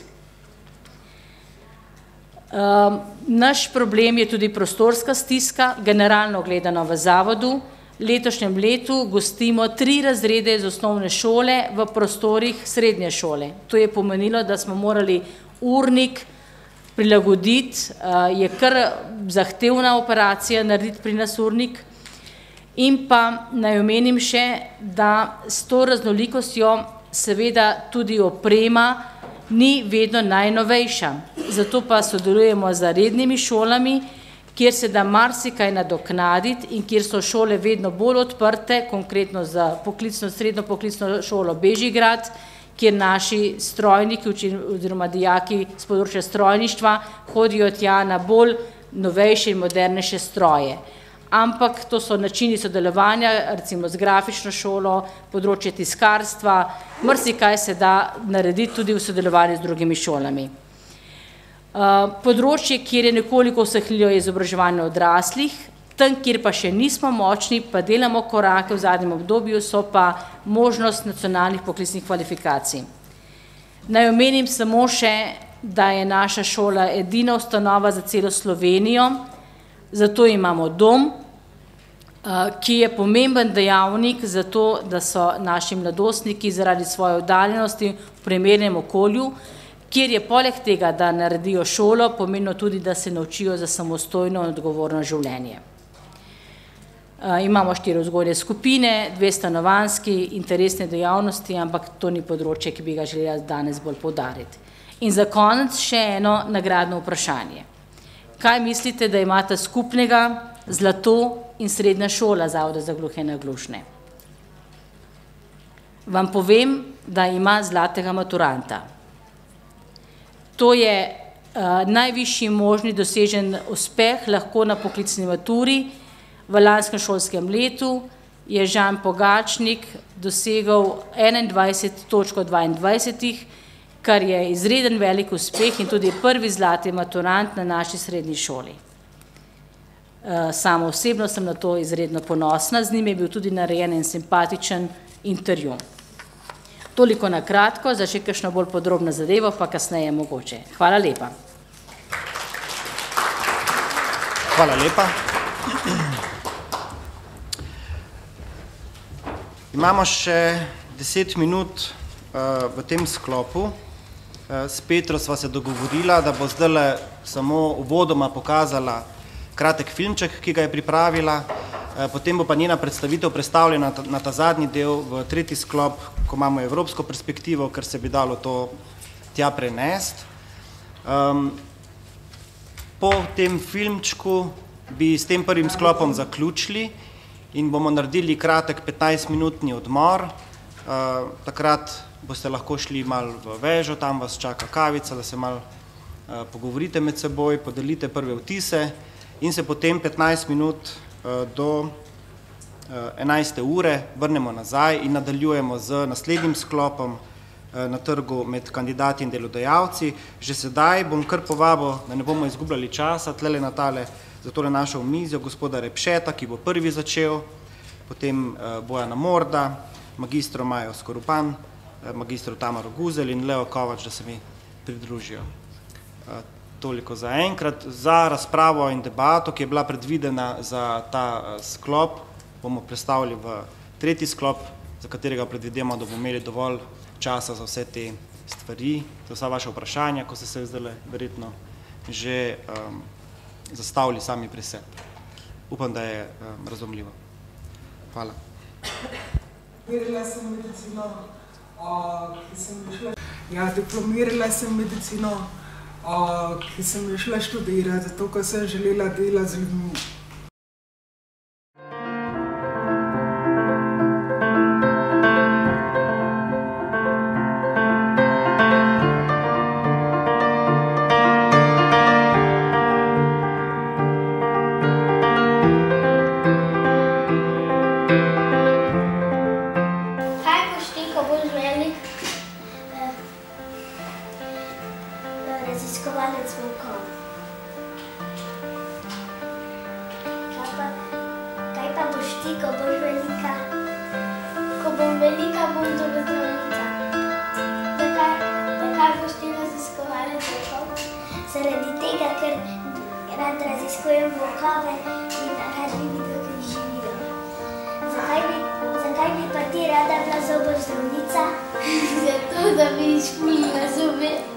Naš problem je tudi prostorska stiska, generalno gledano v zavodu. Letošnjem letu gostimo tri razrede iz osnovne šole v prostorih srednje šole. To je pomenilo, da smo morali urnik prilagoditi, je kar zahtevna operacija narediti pri nas urnik. In pa naj omenim še, da s to raznolikostjo seveda tudi oprema ni vedno najnovejša. Zato pa sodelujemo z rednimi šolami, kjer se da marsikaj nadoknaditi in kjer so šole vedno bolj odprte, konkretno za poklicno, srednjo poklicno šolo Bežigrad, kjer naši strojniki oziroma dijaki z področja strojništva hodijo tja na bolj novejše in modernejše stroje. Ampak to so načini sodelovanja, recimo z grafično šolo, področje tiskarstva, marsikaj se da narediti tudi v sodelovanju z drugimi šolami. Področje, kjer je nekoliko usahljivo, je izobraževanje odraslih, tam, kjer pa še nismo močni, pa delamo korake v zadnjem obdobju, so pa možnost nacionalnih poklicnih kvalifikacij. Naj omenim samo še, da je naša šola edina ustanova za celo Slovenijo, zato imamo dom, ki je pomemben dejavnik za to, da so naši mladostniki zaradi svoje oddaljenosti v primernem okolju, kjer je poleg tega, da naredijo šolo, pomenilo tudi, da se naučijo za samostojno in odgovorno življenje. Imamo štiri vzgojne skupine, dve stanovanjski, interesne dejavnosti, ampak to ni področje, ki bi ga želela danes bolj poudariti. In za konec še eno nagradno vprašanje. Kaj mislite, da imata skupnega Zlato in srednja šola Zavoda za gluhe in naglušne? Vam povem, da ima zlatega maturanta. To je najvišji možni dosežen uspeh lahko na poklicni maturi. V lanskem šolskem letu je Žan Pogačnik dosegel enaindvajset točk od dvaindvajsetih, kar je izreden velik uspeh in tudi prvi zlati maturant na naši srednji šoli. Sama osebno sem na to izredno ponosna, z njim je bil tudi narejen en simpatičen intervju. Toliko na kratko, za še kakšno bolj podrobno zadevo, pa kasneje mogoče. Hvala lepa. Hvala lepa. Imamo še deset minut v tem sklopu. S Petro sva se dogovorila, da bo zdajle samo uvodoma pokazala kratek filmček, ki ga je pripravila, potem bo pa njena predstavitev predstavljena na ta zadnji del v tretji sklop, ko imamo evropsko perspektivo, ker se bi dalo to tja prenesti. Po tem filmčku bi s tem prvim sklopom zaključili in bomo naredili kratek petnajstminutni odmor. Takrat boste lahko šli malo v vežo, tam vas čaka kavica, da se malo pogovorite med seboj, podelite prve vtise in se potem petnajst minut do enajste ure vrnemo nazaj in nadaljujemo z naslednjim sklopom na trgu med kandidati in delodajalci. Že sedaj bom kar povabil, da ne bomo izgubljali časa, tlele na tale za tole našo omizjo gospoda Repšeta, ki bo prvi začel, potem Bojana Morda, magistro Majo Skorupan, magistro Tamaro Guzelj in Leo Kovač, da se mi pridružijo. Toliko za enkrat. Za razpravo in debato, ki je bila predvidena za ta sklop, bomo predstavili v tretji sklop, za katerega predvidemo, da bomo imeli dovolj časa za vse te stvari, za vsa vaša vprašanja, ko ste se zdaj verjetno že zastavili sami pri sebi. Upam, da je razumljivo. Hvala. Diplomirala sem medicino, ki sem šla, ja, diplomirala sem medicino, ki sem šla študirati, zato ker sem želela delati z ljudmi. Zaradi tega, ker rad raziskujem volkove in rad bi videl, kako živijo. Zakaj bi, zakaj bi pa ti rada bila zobozdravnica? Zato, da bi špulila zobe.